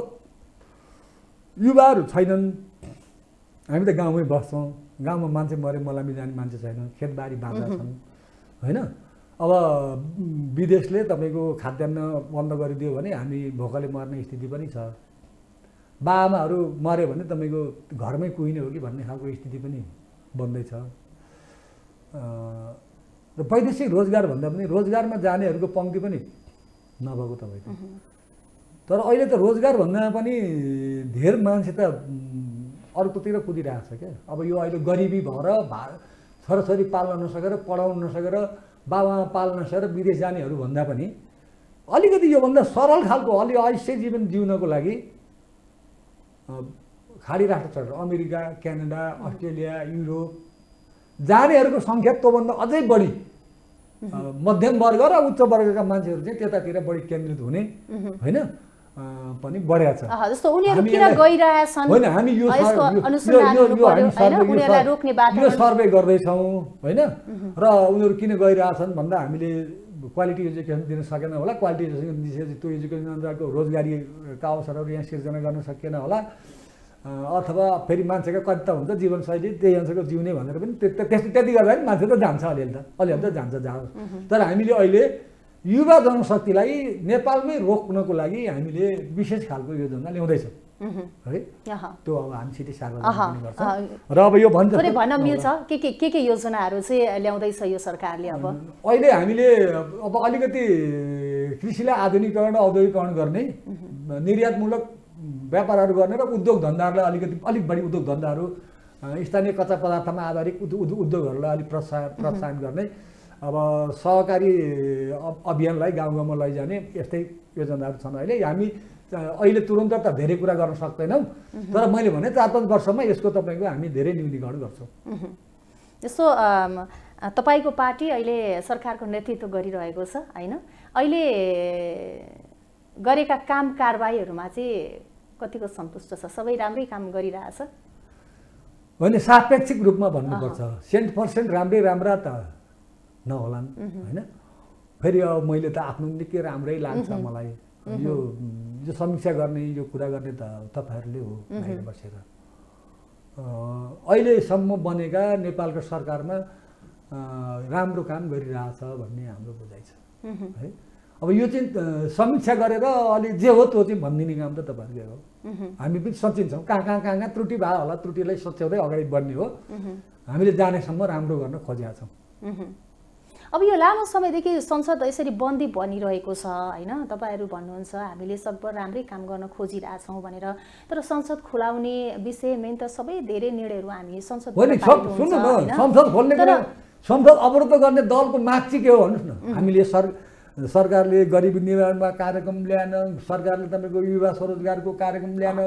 युवाहरू छैनन्। हामी त गाउँमै बस्छौँ, गाउँमा मान्छे मरे मलामी जाने मान्छे छैन, खेतबारी बाँझा छन् होइन। अब विदेशले तपाईँको खाद्यान्न बन्द गरिदियो भने हामी भोकले मर्ने स्थिति पनि छ। बाआमाहरू मऱ्यो भने तपाईँको घरमै कुहिने हो कि भन्ने खालको स्थिति पनि बन्दैछ। र वैदेशिक रोजगार भन्दा पनि रोजगारमा जानेहरूको पङ्क्ति पनि नभएको तपाईँको। तर अहिले त रोजगार भन्दा पनि धेर मान्छे त अर्कोतिर कुदिरहेको छ क्या। अब यो अहिले गरिबी भएर छोराछोरी पाल्न नसकेर, पढाउन नसकेर, बाबाआमा पाल्न नसकेर विदेश जानेहरू भन्दा पनि अलिकति योभन्दा सरल खालको अलि अवश्य जीवन जिउनको लागि खाडी राष्ट्र छ, अमेरिका, क्यानाडा, अस्ट्रेलिया, युरोप जानेहरूको सङ्ख्या त्योभन्दा अझै बढी मध्यम वर्ग र उच्च वर्गका मान्छेहरू चाहिँ त्यतातिर बढी केन्द्रित हुने होइन पनि बढेको छ। जस्तो उनीहरू किन गइरहेछन् होइन, हामी यो सर्वे गर्दैछौँ होइन। र उनीहरू किन गइरहेछन् भन्दा हामीले क्वालिटी एजुकेसन दिन सकेन होला, क्वालिटी एजुकेसन त्यो एजुकेसनको रोजगारीका अवसरहरू यहाँ सिर्जना गर्न सकिएन होला, अथवा फेरि मान्छेको कति त हुन्छ जीवनशैली त्यही अनुसारको जिउने भनेर पनि त्यति गर्दा पनि मान्छे त जान्छ, अलिअलि त जान्छ जाओस्। तर हामीले अहिले युवा जनशक्तिलाई नेपालमै रोक्नको लागि हामीले विशेष खालको योजना ल्याउँदैछौँ है। त्यो अब हामी सिधै सार्वजनिक गर्छौँ। र अब यो भन्छ भन्न मिल्छ के योजनाहरू चाहिँ ल्याउँदैछ यो सरकारले? अब अहिले हामीले अब अलिकति कृषिलाई आधुनिकीकरण औद्योगिकरण गर्ने, निर्यातमूलक व्यापारहरू गर्ने र उद्योग धन्दाहरूलाई अलिक बढी उद्योग धन्दाहरू, स्थानीय कच्चा पदार्थमा आधारित उद्योगहरूलाई अलिक प्रोत्साहन गर्ने, अब सहकारी अभियानलाई गाउँ गाउँमा लैजाने यस्तै योजनाहरू छन्। अहिले तुरन्त त धेरै कुरा गर्न सक्दैनौँ, तर मैले भने 4-5 वर्षमा यसको तपाईँको हामी धेरै न्यूनीकरण गर्छौँ। जस्तो तपाईँको पार्टी अहिले सरकारको नेतृत्व गरिरहेको छ होइन, अहिले गरेका काम कारबाहीहरूमा चाहिँ कतिको सन्तुष्ट छ? सबै राम्रै काम गरिरहेछ होइन? सापेक्षिक रूपमा भन्नुपर्छ, 100% राम्रा त नहोलान् होइन। फेरि अब मैले त आफ्नो निकै राम्रै लाग्छ मलाई यो समीक्षा गर्ने यो कुरा गर्ने त तपाईँहरूले हो बाहिर बसेर अहिलेसम्म बनेका नेपालको सरकारमा राम्रो काम गरिरहेछ भन्ने हाम्रो बुझाइ छ है। अब यो चाहिँ समीक्षा गरेर अलि जे हो त्यो चाहिँ भनिदिने काम त तपाईँहरूकै हो। हामी पनि सचिन्छौँ कहाँ कहाँ त्रुटि भयो होला, त्रुटिलाई सच्याउँदै अगाडि बढ्ने हो। हामीले जानेसम्म राम्रो गर्न खोजेका छौँ। अब यो लामो समयदेखि संसद यसरी बन्दी बनिरहेको छ होइन, तपाईँहरू भन्नुहुन्छ हामीले सबभर राम्रै काम गर्न खोजिरहेछौँ भनेर, तर संसद खुलाउने विषय मेन त सबै धेरै निर्णयहरू हामी संसद संसद खोल्ने कुरा, संसद अवरुद्ध गर्ने दलको माग चाहिँ के हो भन्नुहोस् न। हामीले सरकारले गरिबी निवारणमा कार्यक्रम ल्याएन, सरकारले तपाईँको युवा स्वरोजगारको कार्यक्रम ल्याएन,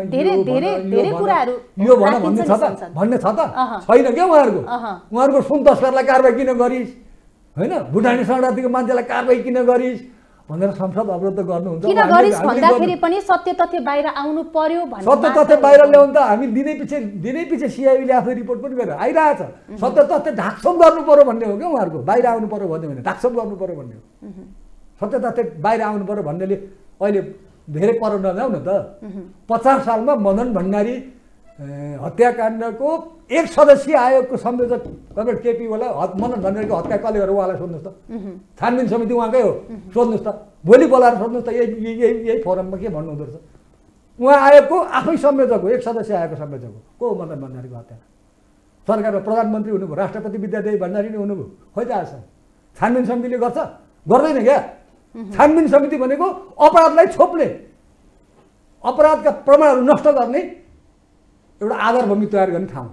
यो भन्ने छ त छैन क्या उहाँहरूको सुन तस्करलाई कारबाही किन गरिस् होइन, भुटानी शरणार्थीको मान्छेलाई कारबाही किन गरिस् भनेर संसद अवरुद्ध गर्नुहुन्छ। किन गरिस् भन्दाखेरि पनि सत्य तथ्य बाहिर आउनु पर्यो भन्ने, सत्य तथ्य बाहिर ल्याउनु त हामी दिनै पछि सिआइबीले आफ्नो रिपोर्ट पनि गरेर आइरहेछ। सत्य तथ्य ढाकछोप गर्नु पर्यो भन्ने हो क्या उहाँहरूको, बाहिर आउनु पर्यो भन्यो भने ढाकछोप गर्नु पर्यो भन्ने हो। सत्य तथ्य बाहिर आउनु पर्यो भन्नेले अहिले धेरै पर नजाऊ न त। 50 सालमा मदन भण्डारी हत्याकाण्डको एक सदस्यीय आयोगको संयोजक कमरेड केपी वाला मदन भण्डारीको हत्या कसले गरेर उहाँलाई सोध्नुहोस् त। छानबिन समिति उहाँकै हो, सोध्नुहोस् त। भोलि बोलाएर सोध्नुहोस् त यही फोरममा के भन्नुहुँदो रहेछ। उहाँ आयोगको आफै संयोजक हो, एक सदस्य आयोगको संयोजक हो। को मदन भण्डारीको हत्या सरकारमा प्रधानमन्त्री हुनुभयो, राष्ट्रपति विद्यादेवी भण्डारी नै हुनुभयो, खोइ त आएछ। छानबिन समितिले गर्छ, गर्दैन क्या। छानबिन समिति भनेको अपराधलाई छोप्ने, अपराधका प्रमाणहरू नष्ट गर्ने एउटा आधारभूमि तयार गर्ने ठाउँ हो।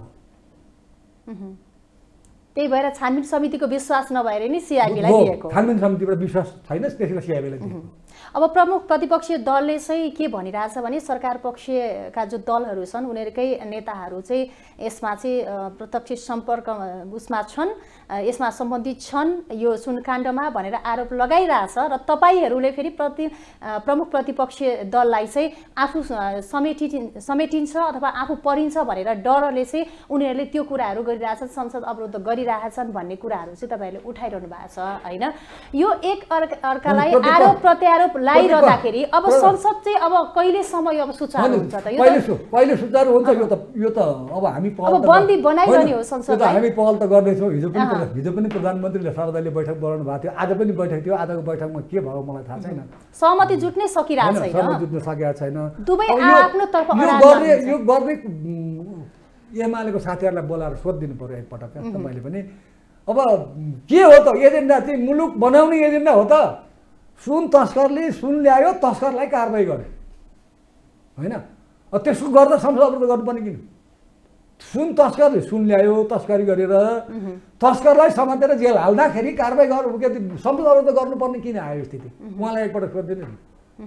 त्यही भएर छानबिन समितिको विश्वास नभएर नि सिआइबीलाई दिएको। छानबिन समितिबाट विश्वास छैन, त्यसैले सिआइबीलाई दिएको। अब प्रमुख प्रतिपक्षीय दलले चाहिँ के भनिरहेछ भने सरकार पक्षका जो दलहरू छन् उनीहरूकै नेताहरू चाहिँ यसमा चाहिँ प्रत्यक्ष सम्पर्क उसमा छन्, यसमा सम्बन्धित छन् यो सुनकाण्डमा भनेर आरोप लगाइरहेछ। र तपाईँहरूले फेरि प्रमुख प्रतिपक्षीय दललाई चाहिँ आफू समेटिन्छ अथवा आफू परिन्छ भनेर डरले चाहिँ उनीहरूले त्यो कुराहरू गरिरहेछन्, संसद अवरुद्ध गरिरहेछन् भन्ने कुराहरू चाहिँ तपाईँहरूले उठाइरहनु भएको छ होइन। यो एक अर्कालाई आरोप प्रत्यारोप लागिरहँदाखेरि अब संसद चाहिँ अब कहिलेसम्म अब सुचारू हुन्छ त? कहिले सुचारू हुन्छ यो त अब हामी अब बन्दी बनाइरहने हो संसदलाई। हामी पहल त गर्दैछौँ। हिजो पनि प्रधानमन्त्रीले सर्वदलीय बैठक बोलाउनु भएको थियो, आज पनि बैठक थियो। आजको बैठकमा के भयो मलाई थाहा छैन, सहमति जुट्नै सकिरहेको छैन, सहमति जुट्न सकेको छैन। दुवै आफ्नो तर्फ यो गर्ने एमालेको साथीहरूलाई बोलाएर सोधिदिनु पर्यो एकपटक मैले पनि। अब के हो त एजेन्डा चाहिँ मुलुक बनाउने एजेन्डा हो त। सुन तस्करले सुन ल्यायो, तस्करलाई कारबाही गर्यो होइन। त्यसको गर्दा संसद अवरुद्ध गर्नुपर्ने किन? सुन तस्करले सुन ल्यायो, तस्करी गरेर तस्करलाई समातेर जेल हाल्दाखेरि कारबाही गर्नु के संसद अवरुद्ध गर्नुपर्ने किन आयो स्थिति? उहाँलाई एकपटक सोधिदिनु नि।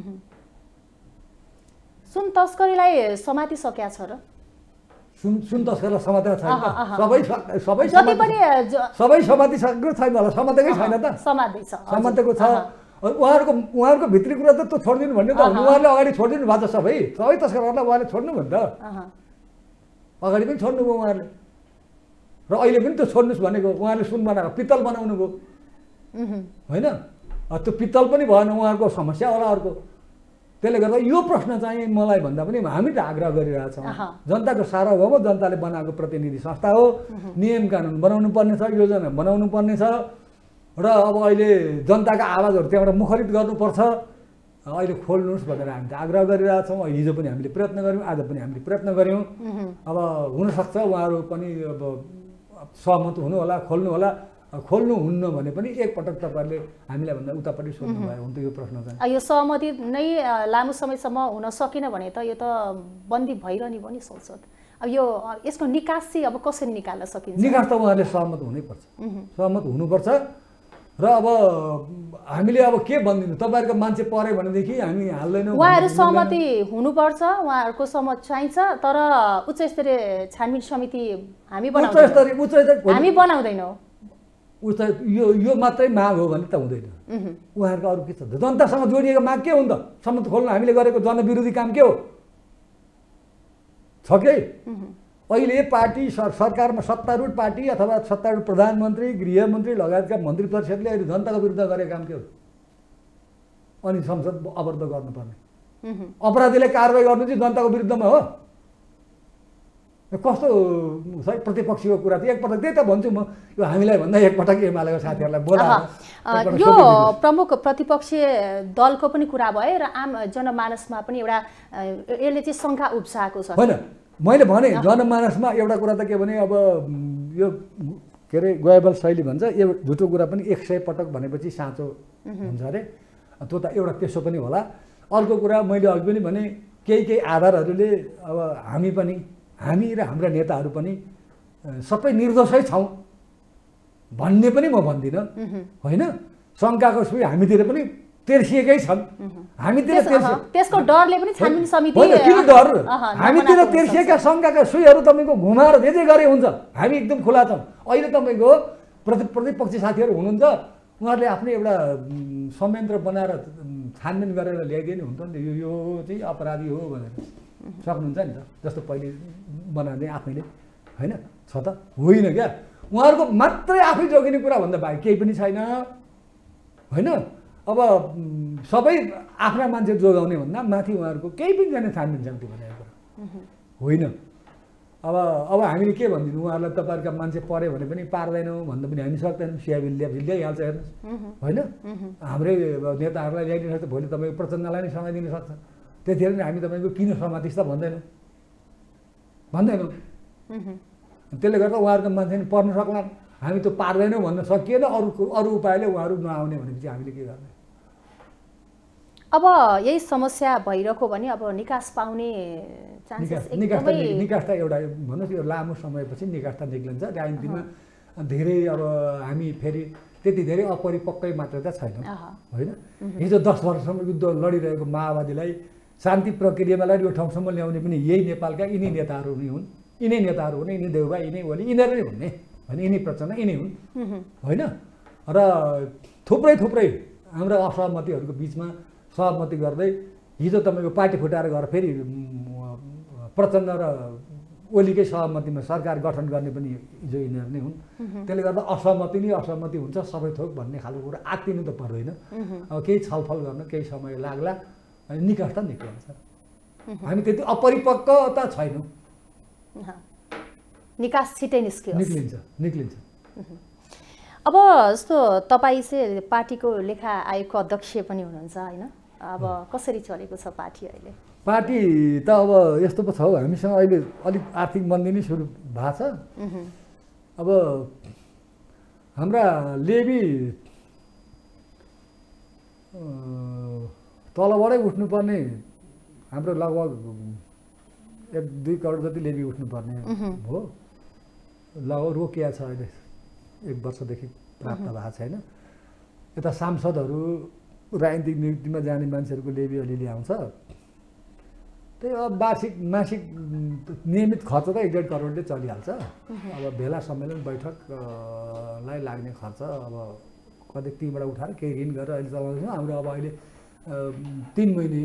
सुन तस्करीलाई समातिसकेका छ र? सुन तस्करलाई समातेको छैन त। सबै समातिसकेको छैन होला, समातेकै छैन त। समातेको छ। उहाँहरूको भित्री कुरा त छोडिदिनु भन्ने त उहाँहरूले अगाडि छोडिदिनु भएको छ। सबै तस्करहरूलाई उहाँले छोड्नु भन्दा अगाडि पनि छोड्नुभयो उहाँहरूले, र अहिले पनि त्यो छोड्नुहोस् भनेको। उहाँले सुन बनाएको पित्तल बनाउनु भयो होइन, त्यो पित्तल पनि भएन, उहाँहरूको समस्या होला अर्को। त्यसले गर्दा यो प्रश्न चाहिँ मलाई भन्दा पनि हामी त आग्रह गरिरहेछौँ। जनताको सार्वभौम, जनताले बनाएको प्रतिनिधि संस्था हो, नियम कानुन बनाउनु पर्ने छ, योजना बनाउनु पर्ने छ। र अब अहिले जनताका आवाजहरू त्यहाँबाट मुखरित गर्नुपर्छ। अहिले खोल्नुहोस् भनेर हामी त आग्रह गरिरहेछौँ। हिजो पनि हामीले प्रयत्न गऱ्यौँ, आज पनि हामीले प्रयत्न गऱ्यौँ। अब हुनसक्छ उहाँहरू पनि अब सहमत हुनु होला, खोल्नु होला। खोल्नु हुन्न भने पनि एकपटक तपाईँहरूले हामीलाई भन्दा उतापट्टि सोध्नुभयो हुन्छ यो प्रश्न चाहिँ। यो सहमति नै लामो समयसम्म हुन सकेन भने त यो त बन्दी भइरहने भयो नि संसद। अब यो यसको निकास चाहिँ अब कसरी निकाल्न सकिन्छ? निकास त उहाँहरूले सहमत हुनैपर्छ, सहमत हुनुपर्छ। र अब हामीले अब के भनिदिनु, तपाईँहरूको मान्छे पऱ्यो भनेदेखि हामी हाल्दैनौँ। उहाँहरू सहमति हुनुपर्छ, उहाँहरूको सहमत चाहिन्छ, तर उच्च स्तरीय छानबिन समिति हामी बनाउँदैनौँ। यो मात्रै माग हो भने त हुँदैन। उहाँहरूको अरू के छ? जनतासँग जोडिएको माग के हो नि त? संसद खोल्न हामीले गरेको जनविरोधी काम के हो? छ के अहिले पार्टी सरकारमा सत्तारूढ पार्टी अथवा सत्तारूढ प्रधानमन्त्री, गृहमन्त्री लगायतका मन्त्री परिषदले अहिले जनताको विरुद्ध गरेको काम के हो? अनि संसद अवरुद्ध गर्नुपर्ने। अपराधीले कारबाही गर्नु चाहिँ जनताको विरुद्धमा हो। कस्तो प्रतिपक्षीको कुरा चाहिँ एकपटक त्यही त भन्छु म, यो हामीलाई भन्दा एकपटक एमालेको साथीहरूलाई बोलाएर यो प्रमुख प्रतिपक्षीय दलको पनि कुरा भयो र आम जनमानसमा पनि एउटा यसले चाहिँ शङ्का उब्जाएको छ। होइन, मैले भने जनमानसमा एउटा कुरा त के भने अब यो के अरे गोयबल शैली भन्छ, यो झुटो कुरा पनि 100 पटक भनेपछि साँचो हुन्छ अरे, त्यो त एउटा त्यसो पनि होला। अर्को कुरा मैले अघि पनि भने केही आधारहरूले अब हामी र हाम्रा नेताहरू पनि सबै निर्दोषै छौँ भन्ने पनि म भन्दिनँ होइन। शङ्काको सुई हामीतिर पनि तेर्सिएकै छन्, हामीतिर त्यसको डरले पनि छानबिन समिति किन डर, हामीतिर तेर्सिएका शङ्काका सुईहरू तपाईँको घुमाएर जे गरे हुन्छ, हामी एकदम खुला छौँ। अहिले तपाईँको प्रतिपक्षी साथीहरू हुनुहुन्छ, उहाँहरूले आफ्नै एउटा संयन्त्र बनाएर छानबिन गरेर ल्याइदिए नि हुन्छ नि, यो चाहिँ अपराधी हो भनेर सक्नुहुन्छ नि त, जस्तो पहिले बनाउने आफैले होइन छ त होइन क्या। उहाँहरूको मात्रै आफै जोगिने कुरा भन्दा बाहेक केही पनि छैन होइन। अब सबै आफ्ना मान्छे जोगाउने भन्दा माथि उहाँहरूको केही पनि छैन छानबिन समिति भनेको कुरा होइन। अब हामीले के भनिदिनु उहाँहरूलाई, तपाईँहरूका मान्छे पऱ्यो भने पनि पार्दैनौँ भन्दा पनि हामी सक्दैनौँ, सिआइबीले ल्याइहाल्छ हेर्नुहोस् होइन। हाम्रै नेताहरूलाई ल्याइदिनु सक्छ, भोलि तपाईँको प्रचण्डलाई नै समाइदिन सक्छ, त्यतिखेर नि हामी तपाईँको किन समातिस् त भन्दैनौँ। त्यसले गर्दा उहाँहरूको मान्छे नि पर्न सक्ला, हामी त्यो पार्दैनौँ भन्न सकिएन। अरू उपायले उहाँहरू नआउने भनेपछि हामीले के गर्ने। अब यही समस्या भइरहेको भने अब निकास पाउने निकास त एउटा भन्नुहोस् यो लामो समयपछि निकास त निक्लिन्छ। राजनीतिमा धेरै अब हामी फेरि त्यति धेरै अपरिपक्कै मात्र त छैन होइन। हिजो 10 वर्षसम्म युद्ध लडिरहेको माओवादीलाई शान्ति प्रक्रियामा लागि यो ठाउँसम्म ल्याउने पनि यही नेपालका यिनै नेताहरू नै हुन्, यिनै देउबा, यिनै ओली, यिनीहरू नै भन्ने होइन, यिनै प्रचण्ड यिनै हुन् होइन। र थुप्रै हाम्रा असहमतिहरूको बिचमा सहमति गर्दै हिजो तपाईँको पार्टी फुटाएर गएर फेरि प्रचण्ड र ओलीकै सहमतिमा सरकार गठन गर्ने पनि हिजो यिनीहरू नै हुन्। त्यसले गर्दा असहमति हुन्छ सबै थोक भन्ने खालको कुरा आत्तिनु त पर्दैन। अब केही छलफल गर्न केही समय लाग्ला, निकास त निक्लिन्छ। हामी त्यति अपरिपक्वता छैनौँ, निकास छिटै निक्लिन्छ। अब जस्तो तपाईँ चाहिँ पार्टीको लेखा आयोगको अध्यक्ष पनि हुनुहुन्छ होइन, अब कसरी चलेको छ पार्टी अहिले? पार्टी त अब यस्तो पो छ हौ, हामीसँग अहिले अलिक आर्थिक मन्दी नै सुरु भएको छ। अब हाम्रा लेबी तलबाटै उठ्नुपर्ने हाम्रो लगभग 1-2 करोड जति लेबी उठ्नुपर्ने हो, लगभग रोकिया छ अहिले 1 वर्षदेखि प्राप्त भएको छैन। यता सांसदहरू राजनीतिक नियुक्तिमा जाने मान्छेहरूको लेबी अलिअलि आउँछ, त्यही अब मासिक नियमित खर्च त 1.5 करोडले चलिहाल्छ। अब भेला सम्मेलन बैठकलाई लाग्ने खर्च अब कति तीबाट उठाएर केही ऋण गरेर अहिले चलाउँदैछौँ। हाम्रो अब अहिले 3 महिने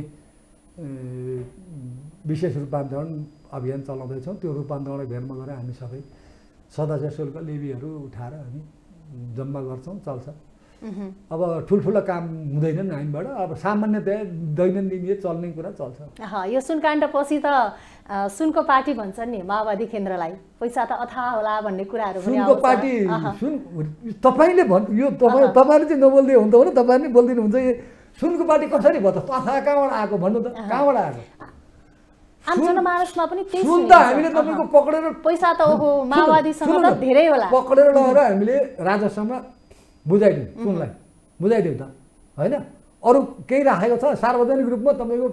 विशेष रूपान्तरण अभियान चलाउँदैछौँ। त्यो रूपान्तरण भेरमा गएर हामी सबै सदस्य शुल्क लेबीहरू उठाएर हामी जम्मा गर्छौँ, चल्छ। अब ठुल्ठुला काम हुँदैनन् हामीबाट, अब सामान्यतया दैनन्दिन चल्ने कुरा चल्छ। यो सुनकाण्डपछि त सुनको पार्टी भन्छन् नि माओवादी केन्द्रलाई, पैसा त अथाह होला भन्ने कुराहरू पनि आउँछ। सुनको पार्टी तपाईँले यो तपाईँले चाहिँ नबोल्दै हुन्छ भने तपाईँले बोलिदिनु हुन्छ। सुनको पार्टी कसरी भयो त, अथाह कहाँबाट आएको भन्नु त, कहाँबाट आएको? आम जनमानसमा पनि त्यही सुन त हामीले तपाईँको पक्रेर पैसा त ओहो माओवादीसँग त धेरै होला, पक्रेर लगेर हामीले राजस्वमा बुझाइदिउँ, सुनलाई बुझाइदिउँ त होइन। अरू केही राखेको छ सार्वजनिक रूपमा तपाईँको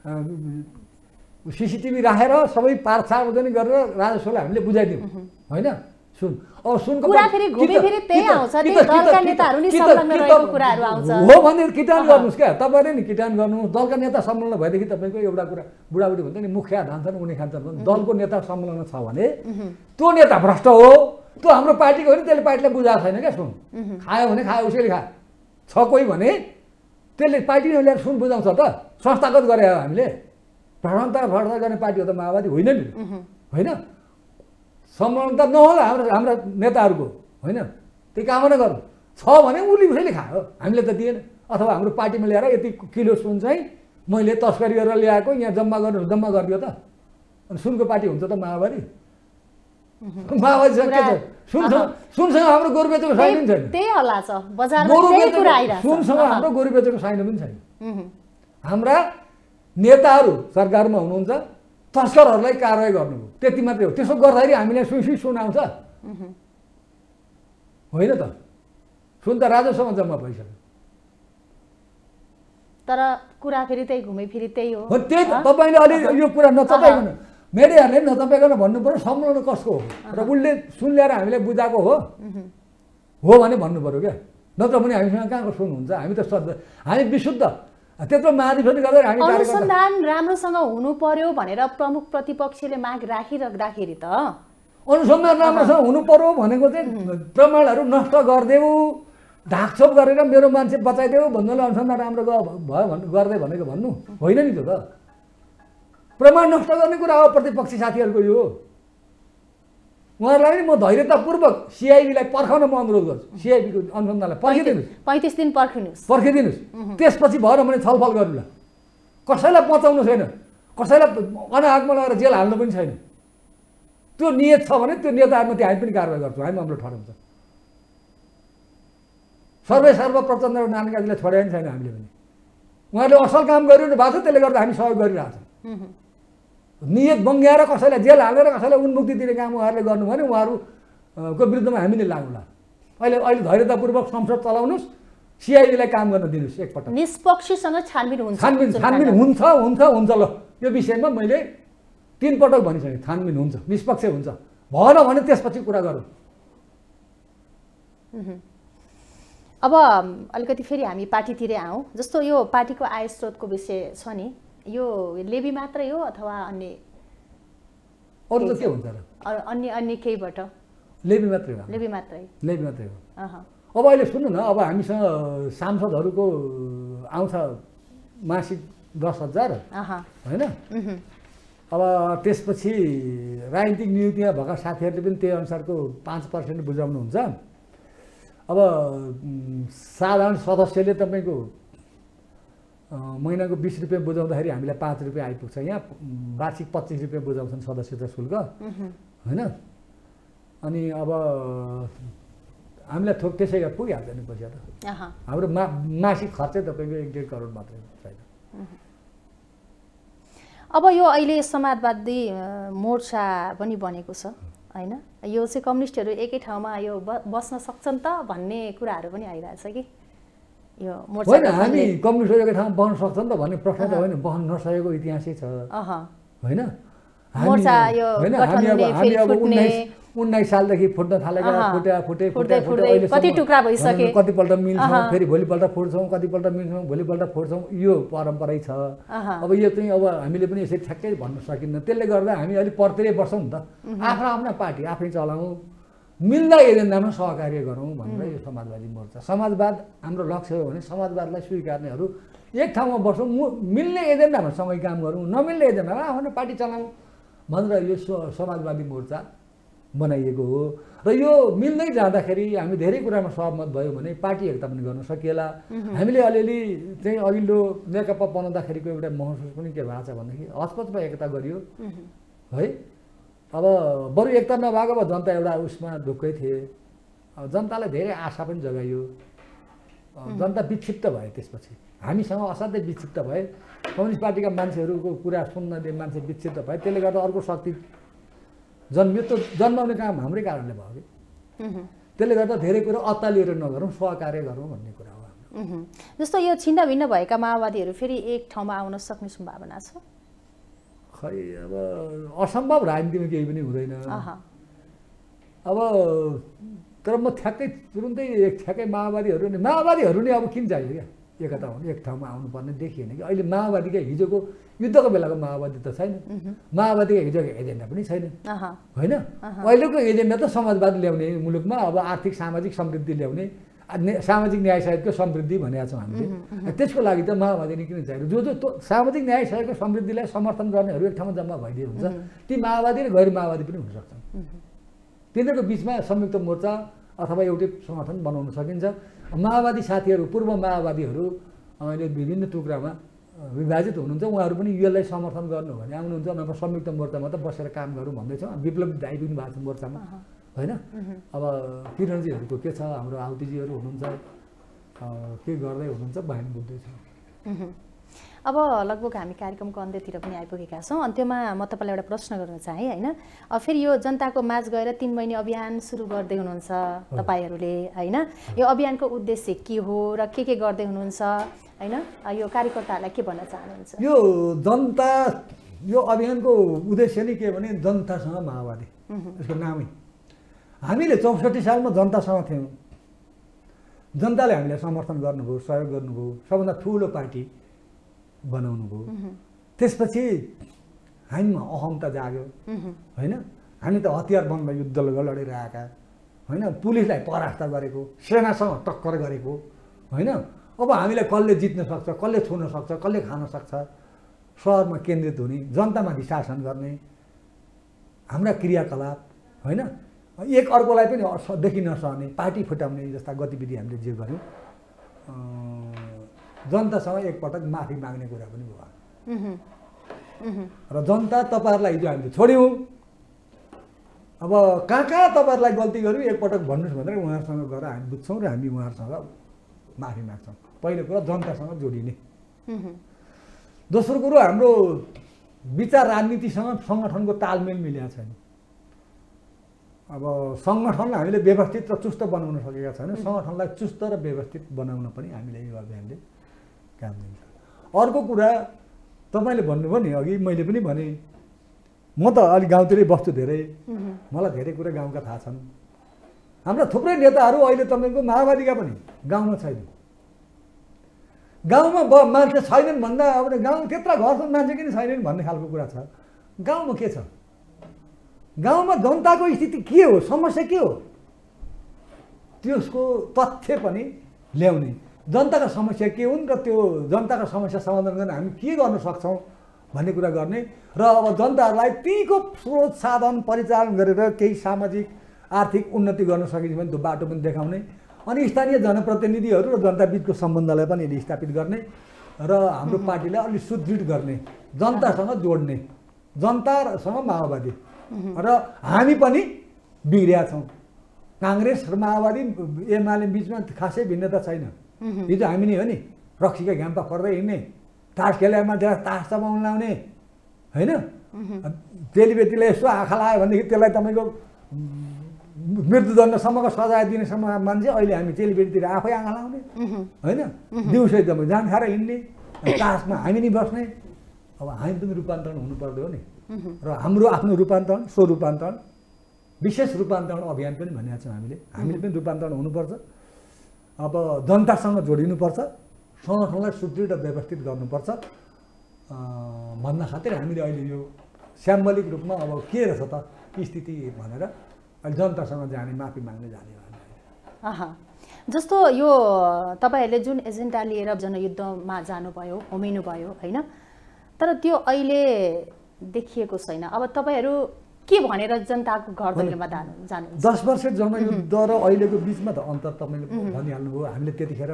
CCTV राखेर सबै सार्वजनिक गरेर राजस्वलाई हामीले बुझाइदिउँ होइन। सुन अब सुनको कुरा फेरि घुमे फेरि त्यही आउँछ, त्यही दलका नेताहरू नि संलग्न रहेको कुराहरू आउँछ हो भने किटान गर्नुस् क्या, तपाईँले नि किटान गर्नु। दलका नेता संलग्न भएदेखि तपाईँको एउटा कुरा बुढाबुढी भन्छ नि, मुखिया धान्छन् उनी खान्छन्, दलको नेता संलग्न छ भने त्यो नेता भ्रष्ट हो, त्यो हाम्रो पार्टीको हो नि, त्यसले पार्टीलाई बुझाएको छैन क्या। सुन खायो भने खायो, उसैले खा छ कोही भने त्यसले पार्टीले ल्याएर सुन बुझाउँछ त, संस्थागत गरे हो हामीले। भ्रष्टाचार गर्ने पार्टी हो त माओवादी होइन नि, होइन। संलग्नता नहोला हाम्रा नेताहरूको होइन, त्यही कामना गरौँ। छ भने उसले खायो, हामीले त दिएन। अथवा हाम्रो पार्टीमा ल्याएर यति किलो सुन चाहिँ मैले तस्करी गरेर ल्याएको यहाँ जम्मा गरिदियो त। अनि सुनको पार्टी हुन्छ त माओवादी? माओवादीसँग के छ? सुनसँग हाम्रो गोरु बेचेको छैन नि छैन। त्यही हल्ला छ बजारमा, त्यही कुरा आइरहेछ। सुनसँग हाम्रो गोरु बेचेको छैन पनि छैन। हाम्रा नेताहरू सरकारमा हुनुहुन्छ, तस्करहरूलाई कारवाही गर्नुभयो, त्यति मात्रै हो। त्यसो गर्दाखेरि हामीलाई सुई सुन आउँछ? होइन त। सुन त राजस्वमा जम्मा भइसक्यो। तर कुरा फेरि त्यही घुमे फिरि त्यही हो। त्यही त। तपाईँले अलि यो कुरा नचपाइकन, मिडियाहरूले नचपाइकन भन्नु पर्यो संलग्न कसको हो र उसले सुन ल्याएर हामीलाई बुझाएको हो भने भन्नु पर्यो क्या। नत्र भने हामीसँग कहाँको सुन हुन्छ? हामी त हामी विशुद्ध त्यत्रो महाधिवेशन गरेर हामी अनुसन्धान राम्रोसँग हुनु पर्यो भनेर प्रमुख प्रतिपक्षले माग राखिराख्दाखेरि त अनुसन्धान राम्रोसँग हुनु पर्यो भनेको चाहिँ प्रमाणहरू नष्ट गरिदेऊ, ढाकछोप गरेर मेरो मान्छे बचाइदेऊ भन्नुले अनुसन्धान राम्रो भयो गर्दै भनेको भन्नु होइन नि त्यो त। प्रमाण नष्ट गर्ने कुरा हो प्रतिपक्षी साथीहरूको यो। उहाँहरूलाई नि म धैर्यतापूर्वक सिआइडीलाई पर्खाउन म अनुरोध गर्छु। सिआइडीको अनुसन्धानलाई पर्खिदिनुहोस्, 35 दिन पर्खिदिनुहोस्। त्यसपछि भएर मैले छलफल गरौँला। कसैलाई बचाउनु छैन, कसैलाई अनाहकमा लगाएर जेल हाल्नु पनि छैन। त्यो नियत छ भने त्यो नेताहरूमाथि हामी पनि कारवाही गर्छौँ। हामी हाम्रो ठहरन्छ। सर्व प्रचण्ड र नानकाजीलाई छोडे पनि छैन हामीले पनि। उहाँहरूले असल काम गरिरहनु भएको छ, त्यसले गर्दा हामी सहयोग गरिरहेको छौँ। नियत बङ्ग्याएर कसैलाई जेल हालेर कसैलाई उन्मुक्ति दिने काम उहाँहरूले गर्नु भने उहाँहरूको विरुद्धमा हामीले लाग्ला। अहिले धैर्यतापूर्वक संसद चलाउनुहोस्, सिआइडीलाई काम गर्न दिनुहोस् एकपटक। निष्पक्षसँग छानबिन हुन्छ। छानबिन हुन्छ ल। यो विषयमा मैले 3 पटक भनिसकेँ, छानबिन हुन्छ, निष्पक्ष हुन्छ। भएन भने त्यसपछि कुरा गरौँ। अब अलिकति फेरि हामी पार्टीतिरै आउँ। जस्तो यो पार्टीको आय स्रोतको विषय छ नि, यो लेबी मात्रै हो अथवा अन्य अरू त के हुन्छ र? अन्य केहीबाट? लेबी मात्रै हो। लेबी मात्रै हो। अब अहिले सुन्नु न, अब हामीसँग सांसदहरूको आउँछ मासिक 10,000 होइन? अब त्यसपछि राजनीतिक नियुक्तिमा भएका साथीहरूले पनि त्यही अनुसारको 5% बुझाउनुहुन्छ। अब साधारण सदस्यले तपाईँको महिनाको 20 रुपियाँ बुझाउँदाखेरि हामीलाई 5 रुपियाँ आइपुग्छ। यहाँ वार्षिक 25 रुपियाँ बुझाउँछन् सदस्यता शुल्क होइन? अनि अब हामीलाई थोक त्यसै गरेर पुगिहाल्छ नि पैसा त। हाम्रो मासिक खर्चै तपाईँको 1.5 करोड मात्रै छैन। अब यो अहिले समाजवादी मोर्चा पनि बनेको छ होइन? यो चाहिँ कम्युनिस्टहरू एकै ठाउँमा यो बस्न सक्छन् त भन्ने कुराहरू पनि आइरहेछ कि यो मोर्चा? होइन, हामी कम्युनिस्टहरू एकै ठाउँमा बस्न सक्छन् त भन्ने प्रश्न त होइन, बस्न नसकेको इतिहासै छ होइन? मोर्चा यो हामी अब 19 सालदेखि फुट्न थालेका फुटे कति टुक्रा भइसके, कतिपल्ट मिल्छौँ, फेरि भोलिपल्ट फुट्छौँ, कतिपल्ट मिल्छौँ, भोलिपल्ट फुट्छौँ, यो परम्परै छ। अब यो चाहिँ अब हामीले पनि यसरी ठ्याक्कै भन्न सकिन्न। त्यसले गर्दा हामी अलिक परतिरै बस्छौँ नि त। आफ्ना पार्टी आफै चलाउँ, मिल्दा एजेन्डामा सहकार्य गरौँ भनेर यो समाजवादी मोर्चा। समाजवाद हाम्रो लक्ष्य हो भने समाजवादलाई स्वीकार्नेहरू एक ठाउँमा बस्छौँ, मिल्ने एजेन्डामा सँगै काम गरौँ, नमिल्ने एजेन्डामा आफ्नो पार्टी चलाउँ भनेर यो समाजवादी मोर्चा बनाइएको हो। र यो मिल्दै जाँदाखेरि हामी धेरै कुरामा सहमत भयो भने पार्टी एकता पनि गर्न सकिएला। हामीले अलिअलि चाहिँ अघिल्लो नेकपा बनाउँदाखेरिको एउटा महसुस पनि के भएको छ भनेदेखि हचपचमा एकता गरियो है। अब बरु एकता नभएको भए जनता एउटा उसमा ढुक्कै थिए। जनतालाई धेरै आशा पनि जगाइयो। जनता विक्षिप्त भए। त्यसपछि हामीसँग असाध्यै विक्षिप्त भए। कम्युनिस्ट पार्टीका मान्छेहरूको कुरा सुन्न दिए मान्छे विक्षिप्त भए। त्यसले गर्दा अर्को शक्ति जन्मियो। त्यो जन्माउने काम हाम्रै कारणले भयो कि। त्यसले गर्दा धेरै कुरा अत्तालिएर नगरौँ, सहकार्य गरौँ भन्ने कुरा हो हाम्रो। जस्तो यो छिन्नभिन्न भएका माओवादीहरू फेरि एक ठाउँमा आउन सक्ने सम्भावना छ? खै अब असम्भव राजनीतिमा केही पनि हुँदैन। अब तर म ठ्याक्कै तुरुन्तै ठ्याक्कै माओवादीहरू नि अब किन चाहियो क्या? एकता हुनु, एक ठाउँमा आउनुपर्ने देखिएन कि। अहिले माओवादीकै हिजोको युद्धको बेलाको माओवादी त छैन, माओवादीको हिजोको एजेन्डा पनि छैन होइन? अहिलेको एजेन्डा त समाजवाद ल्याउने, मुलुकमा अब आर्थिक सामाजिक समृद्धि ल्याउने, सामाजिक न्याय सहितको समृद्धि भनेका छौँ हामीले। त्यसको लागि त माओवादी नै किन चाहियो? जो सामाजिक न्याय सहितको समृद्धिलाई समर्थन गर्नेहरू एक ठाउँमा जम्मा भइदिए हुन्छ। ती माओवादी र गैर माओवादी पनि हुन सक्छन्। तिनीहरूको बिचमा संयुक्त मोर्चा अथवा एउटै सङ्गठन बनाउन सकिन्छ। माओवादी साथीहरू, पूर्व माओवादीहरू अहिले विभिन्न टुक्रामा विभाजित हुनुहुन्छ, उहाँहरू पनि यसलाई समर्थन गर्नु भने आउनुहुन्छ। नभए संयुक्त मोर्चामा त बसेर काम गरौँ भन्दैछौँ। विप्लवी आइपुग्नु भएको छ मोर्चामा होइन। अब किरणजीहरूको के छ, हाम्रो आउतीजीहरू हुनुहुन्छ, के गर्दै हुनुहुन्छ बहिनी बुझ्दैछ। अब लगभग हामी कार्यक्रमको अन्त्यतिर पनि आइपुगेका छौँ। अन्त्यमा म तपाईँलाई एउटा प्रश्न गर्न चाहेँ होइन। फेरि यो जनताको माझ गएर 3 महिने अभियान सुरु गर्दै हुनुहुन्छ तपाईँहरूले होइन। यो अभियानको उद्देश्य के हो र के गर्दै हुनुहुन्छ होइन, यो कार्यकर्ताहरूलाई के भन्न चाहनुहुन्छ? यो जनता, यो अभियानको उद्देश्य नै के भने जनतासँग माओवादी, यसको नामै। हामीले 64 सालमा जनतासँग थियौँ, जनताले हामीलाई समर्थन गर्नुभयो, सहयोग गर्नुभयो, सबभन्दा ठुलो पार्टी बनाउनु भयो। त्यसपछि हामीमा अहमता जाग्यो होइन। हामी त हतियार बन्द युद्ध लडेर आएका होइन, पुलिसलाई परास्त गरेको, सेनासँग टक्कर गरेको होइन। अब हामीलाई कसले जित्न सक्छ, कसले छुन सक्छ, कसले खान सक्छ, सहरमा केन्द्रित हुने, जनतामाथि शासन गर्ने हाम्रा क्रियाकलाप होइन। एक अर्कोलाई पनि देखि नसहने, पार्टी फुटाउने जस्ता गतिविधि हामीले जे गऱ्यौँ, जनतासँग एकपटक माफी माग्ने कुरा पनि भयो। र जनता तपाईँहरूलाई हिजो हामीले छोड्यौँ, अब कहाँ तपाईँहरूलाई गल्ती गर्यौँ एकपटक भन्नुहोस् भनेर उहाँहरूसँग गएर हामी बुझ्छौँ र हामी उहाँहरूसँग माफी माग्छौँ। पहिलो कुरो जनतासँग जोडिने। दोस्रो कुरो हाम्रो विचार राजनीतिसँग सङ्गठनको तालमेल मिलेको छैन। अब सङ्गठनलाई हामीले व्यवस्थित र चुस्त बनाउन सकेका छैनौँ। सङ्गठनलाई चुस्त र व्यवस्थित बनाउन पनि हामीले यो अभियानले काम दिन्छ। अर्को कुरा तपाईँले भन्नुभयो नि अघि, मैले पनि भने, म त अलिक गाउँतिरै बस्छु धेरै, मलाई धेरै कुरा गाउँका थाहा छन्। हाम्रा थुप्रै नेताहरू अहिले तपाईँको माओवादीका पनि गाउँमा छैन। गाउँमा मान्छे छैनन् भन्दा अब गाउँ त्यत्रा घर छन्, मान्छे किन छैनन् भन्ने खालको कुरा छ। गाउँमा के छ, गाउँमा जनताको स्थिति के हो, समस्या के हो, त्यसको तथ्य पनि ल्याउने, जनताका समस्या के हुन् र त्यो जनताका समस्या समाधान गर्न हामी के गर्न सक्छौँ भन्ने कुरा गर्ने। र अब जनताहरूलाई तीको स्रोत साधन परिचालन गरेर केही सामाजिक आर्थिक उन्नति गर्न सकिन्छ भने त्यो बाटो पनि देखाउने, अनि स्थानीय जनप्रतिनिधिहरू र जनता बिचको सम्बन्धलाई पनि यसले स्थापित गर्ने र हाम्रो पार्टीलाई अलिक सुदृढ गर्ने, जनतासँग जोड्ने, जनतासँग माओवादी। र हामी पनि बिग्रिया छौँ। काङ्ग्रेस र माओवादी एमाले बिचमा खासै भिन्नता छैन। हिजो हामी नै हो नि, रक्सीका घ्याम्पा पर्दै हिँड्ने, तास खेलेर मान्छेलाई तास चबाउन लाउने होइन। चेलीबेटीले यसो आँखा लाग्यो भनेदेखि त्यसलाई तपाईँको मृत्युदण्डसम्मको सजाय दिनेसम्म मान्छे अहिले हामी चेलीबेटीतिर आफै आँखा लाउने होइन। दिउँसै तपाईँ जान खाएर हिँड्ने, तासमा हामी नि बस्ने। अब हामी पनि रूपान्तरण हुनु पर्यो नि। र हाम्रो आफ्नो रूपान्तरण, स्वरूपान्तरण, विशेष रूपान्तरण अभियान पनि भनेका छौँ हामीले पनि रूपान्तरण हुनुपर्छ। अब जनतासँग जोडिनुपर्छ, सङ्गठनलाई सुदृढ व्यवस्थित गर्नुपर्छ भन्न खातिर हामीले अहिले यो स्याम्बलिक रूपमा अब के रहेछ त स्थिति भनेर अहिले जनतासँग जाने, माफी माग्ने जाने। जस्तो यो तपाईँहरूले जुन एजेन्डा लिएर जनयुद्धमा जानुभयो, होमिनुभयो होइन, तर त्यो अहिले देखिएको छैन। अब तपाईँहरू के भनेर जनताको घर दैलोमा जानु? 10 वर्ष जनयुद्ध र अहिलेको बिचमा त अन्तर तपाईँले भनिहाल्नुभयो। हामीले त्यतिखेर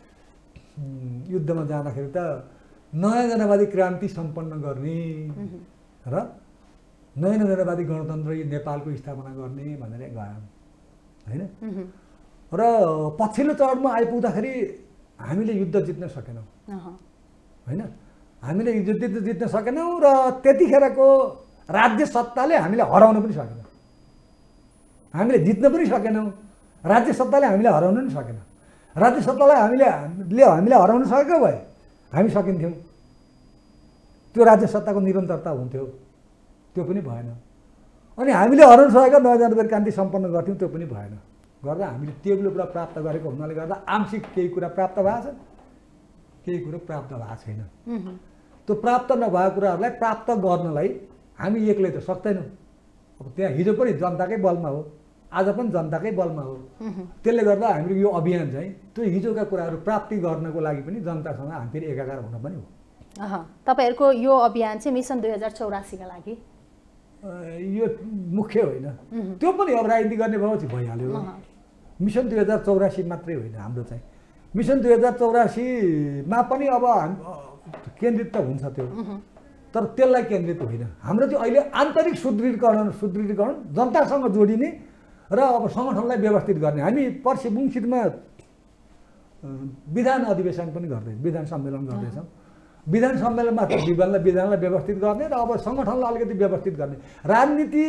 युद्धमा जाँदाखेरि त नयाँ जनवादी क्रान्ति सम्पन्न गर्ने र नयाँ जनवादी गणतन्त्र नेपालको स्थापना गर्ने भनेर गयौँ होइन। र पछिल्लो चरणमा आइपुग्दाखेरि हामीले युद्ध जित्न सकेनौँ होइन। हामीले युद्ध जित्न सकेनौँ र त्यतिखेरको राज्य सत्ताले हामीलाई हराउन पनि सकेन। हामीले जित्न पनि सकेनौँ, राज्य सत्ताले हामीलाई हराउन पनि सकेन। राज्य सत्तालाई हामीले हराउन सकेको भए हामी सकिन्थ्यौँ, त्यो राज्य सत्ताको निरन्तरता हुन्थ्यो, त्यो पनि भएन। अनि हामीले हराउन सकेको नयाँ जनवादी क्रान्ति सम्पन्न गर्थ्यौँ, त्यो पनि भएन। गर्दा हामीले टेबल कुरा प्राप्त गरेको हुनाले गर्दा आंशिक केही कुरा प्राप्त भएको छ, केही कुरो प्राप्त भएको छैन। त्यो प्राप्त नभएको कुराहरूलाई प्राप्त गर्नलाई हामी एक्लै त सक्दैनौँ। अब त्यहाँ हिजो पनि जनताकै बलमा हो, आज पनि जनताकै बलमा हो। त्यसले गर्दा हाम्रो यो अभियान चाहिँ त्यो हिजोका कुराहरू प्राप्ति गर्नको लागि पनि जनतासँग हामी फेरि एकाकार हुन पनि हो। तपाईँहरूको यो अभियान चाहिँ मिसन 2084 का लागि यो मुख्य होइन, त्यो पनि अब राजनीति गर्ने भाउ चाहिँ भइहाल्यो मिसन 2084 मात्रै होइन हाम्रो चाहिँ मिसन 2084मा पनि अब केन्द्रित त हुन्छ त्यो तर त्यसलाई केन्द्रित होइन हाम्रो चाहिँ अहिले आन्तरिक सुदृढीकरण जनतासँग जोडिने र अब सङ्गठनलाई व्यवस्थित गर्ने हामी पर्सि मुङसिरमा विधान अधिवेशन पनि गर्दैछौँ विधान सम्मेलन गर्दैछौँ विधान सम्मेलनमा विधानलाई व्यवस्थित गर्ने र अब सङ्गठनलाई अलिकति व्यवस्थित गर्ने राजनीति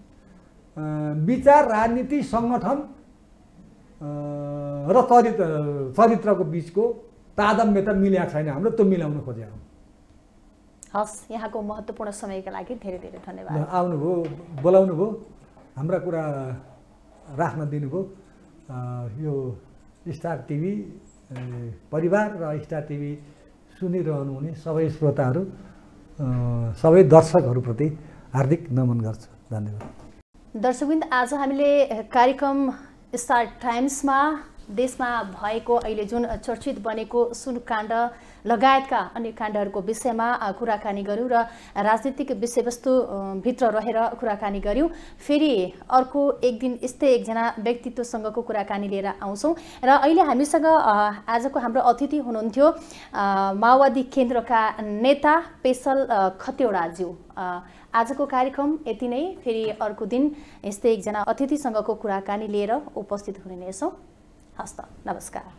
विचार राजनीति सङ्गठन र चरित्रको बिचको तादम्यता मिलेको छैन हाम्रो त्यो मिलाउन खोजेको हस् यहाँको महत्त्वपूर्ण समयका लागि धेरै धेरै धन्यवाद आउनुभयो बोलाउनु भयो हाम्रा कुरा राख्न दिनुभयो यो स्टार टिभी परिवार र स्टार टिभी सुनिरहनुहुने सबै श्रोताहरू सबै दर्शकहरूप्रति हार्दिक नमन गर्छु धन्यवाद दर्शकवृन्द आज हामीले कार्यक्रम स्टार टाइम्समा देशमा भएको अहिले जुन चर्चित बनेको सुनकाण्ड लगायतका अन्य काण्डहरूको विषयमा कुराकानी गऱ्यौँ र राजनीतिक विषयवस्तु भित्र रहेर कुराकानी गऱ्यौँ फेरि अर्को एक दिन यस्तै एकजना व्यक्तित्वसँगको कुराकानी लिएर आउँछौँ र अहिले हामीसँग आजको हाम्रो अतिथि हुनुहुन्थ्यो माओवादी केन्द्रका नेता पेशल खतिवडाज्यू आजको कार्यक्रम यति नै फेरि अर्को दिन यस्तै एकजना अतिथिसँगको कुराकानी लिएर उपस्थित हुने नै छौँ हस्त नमस्कार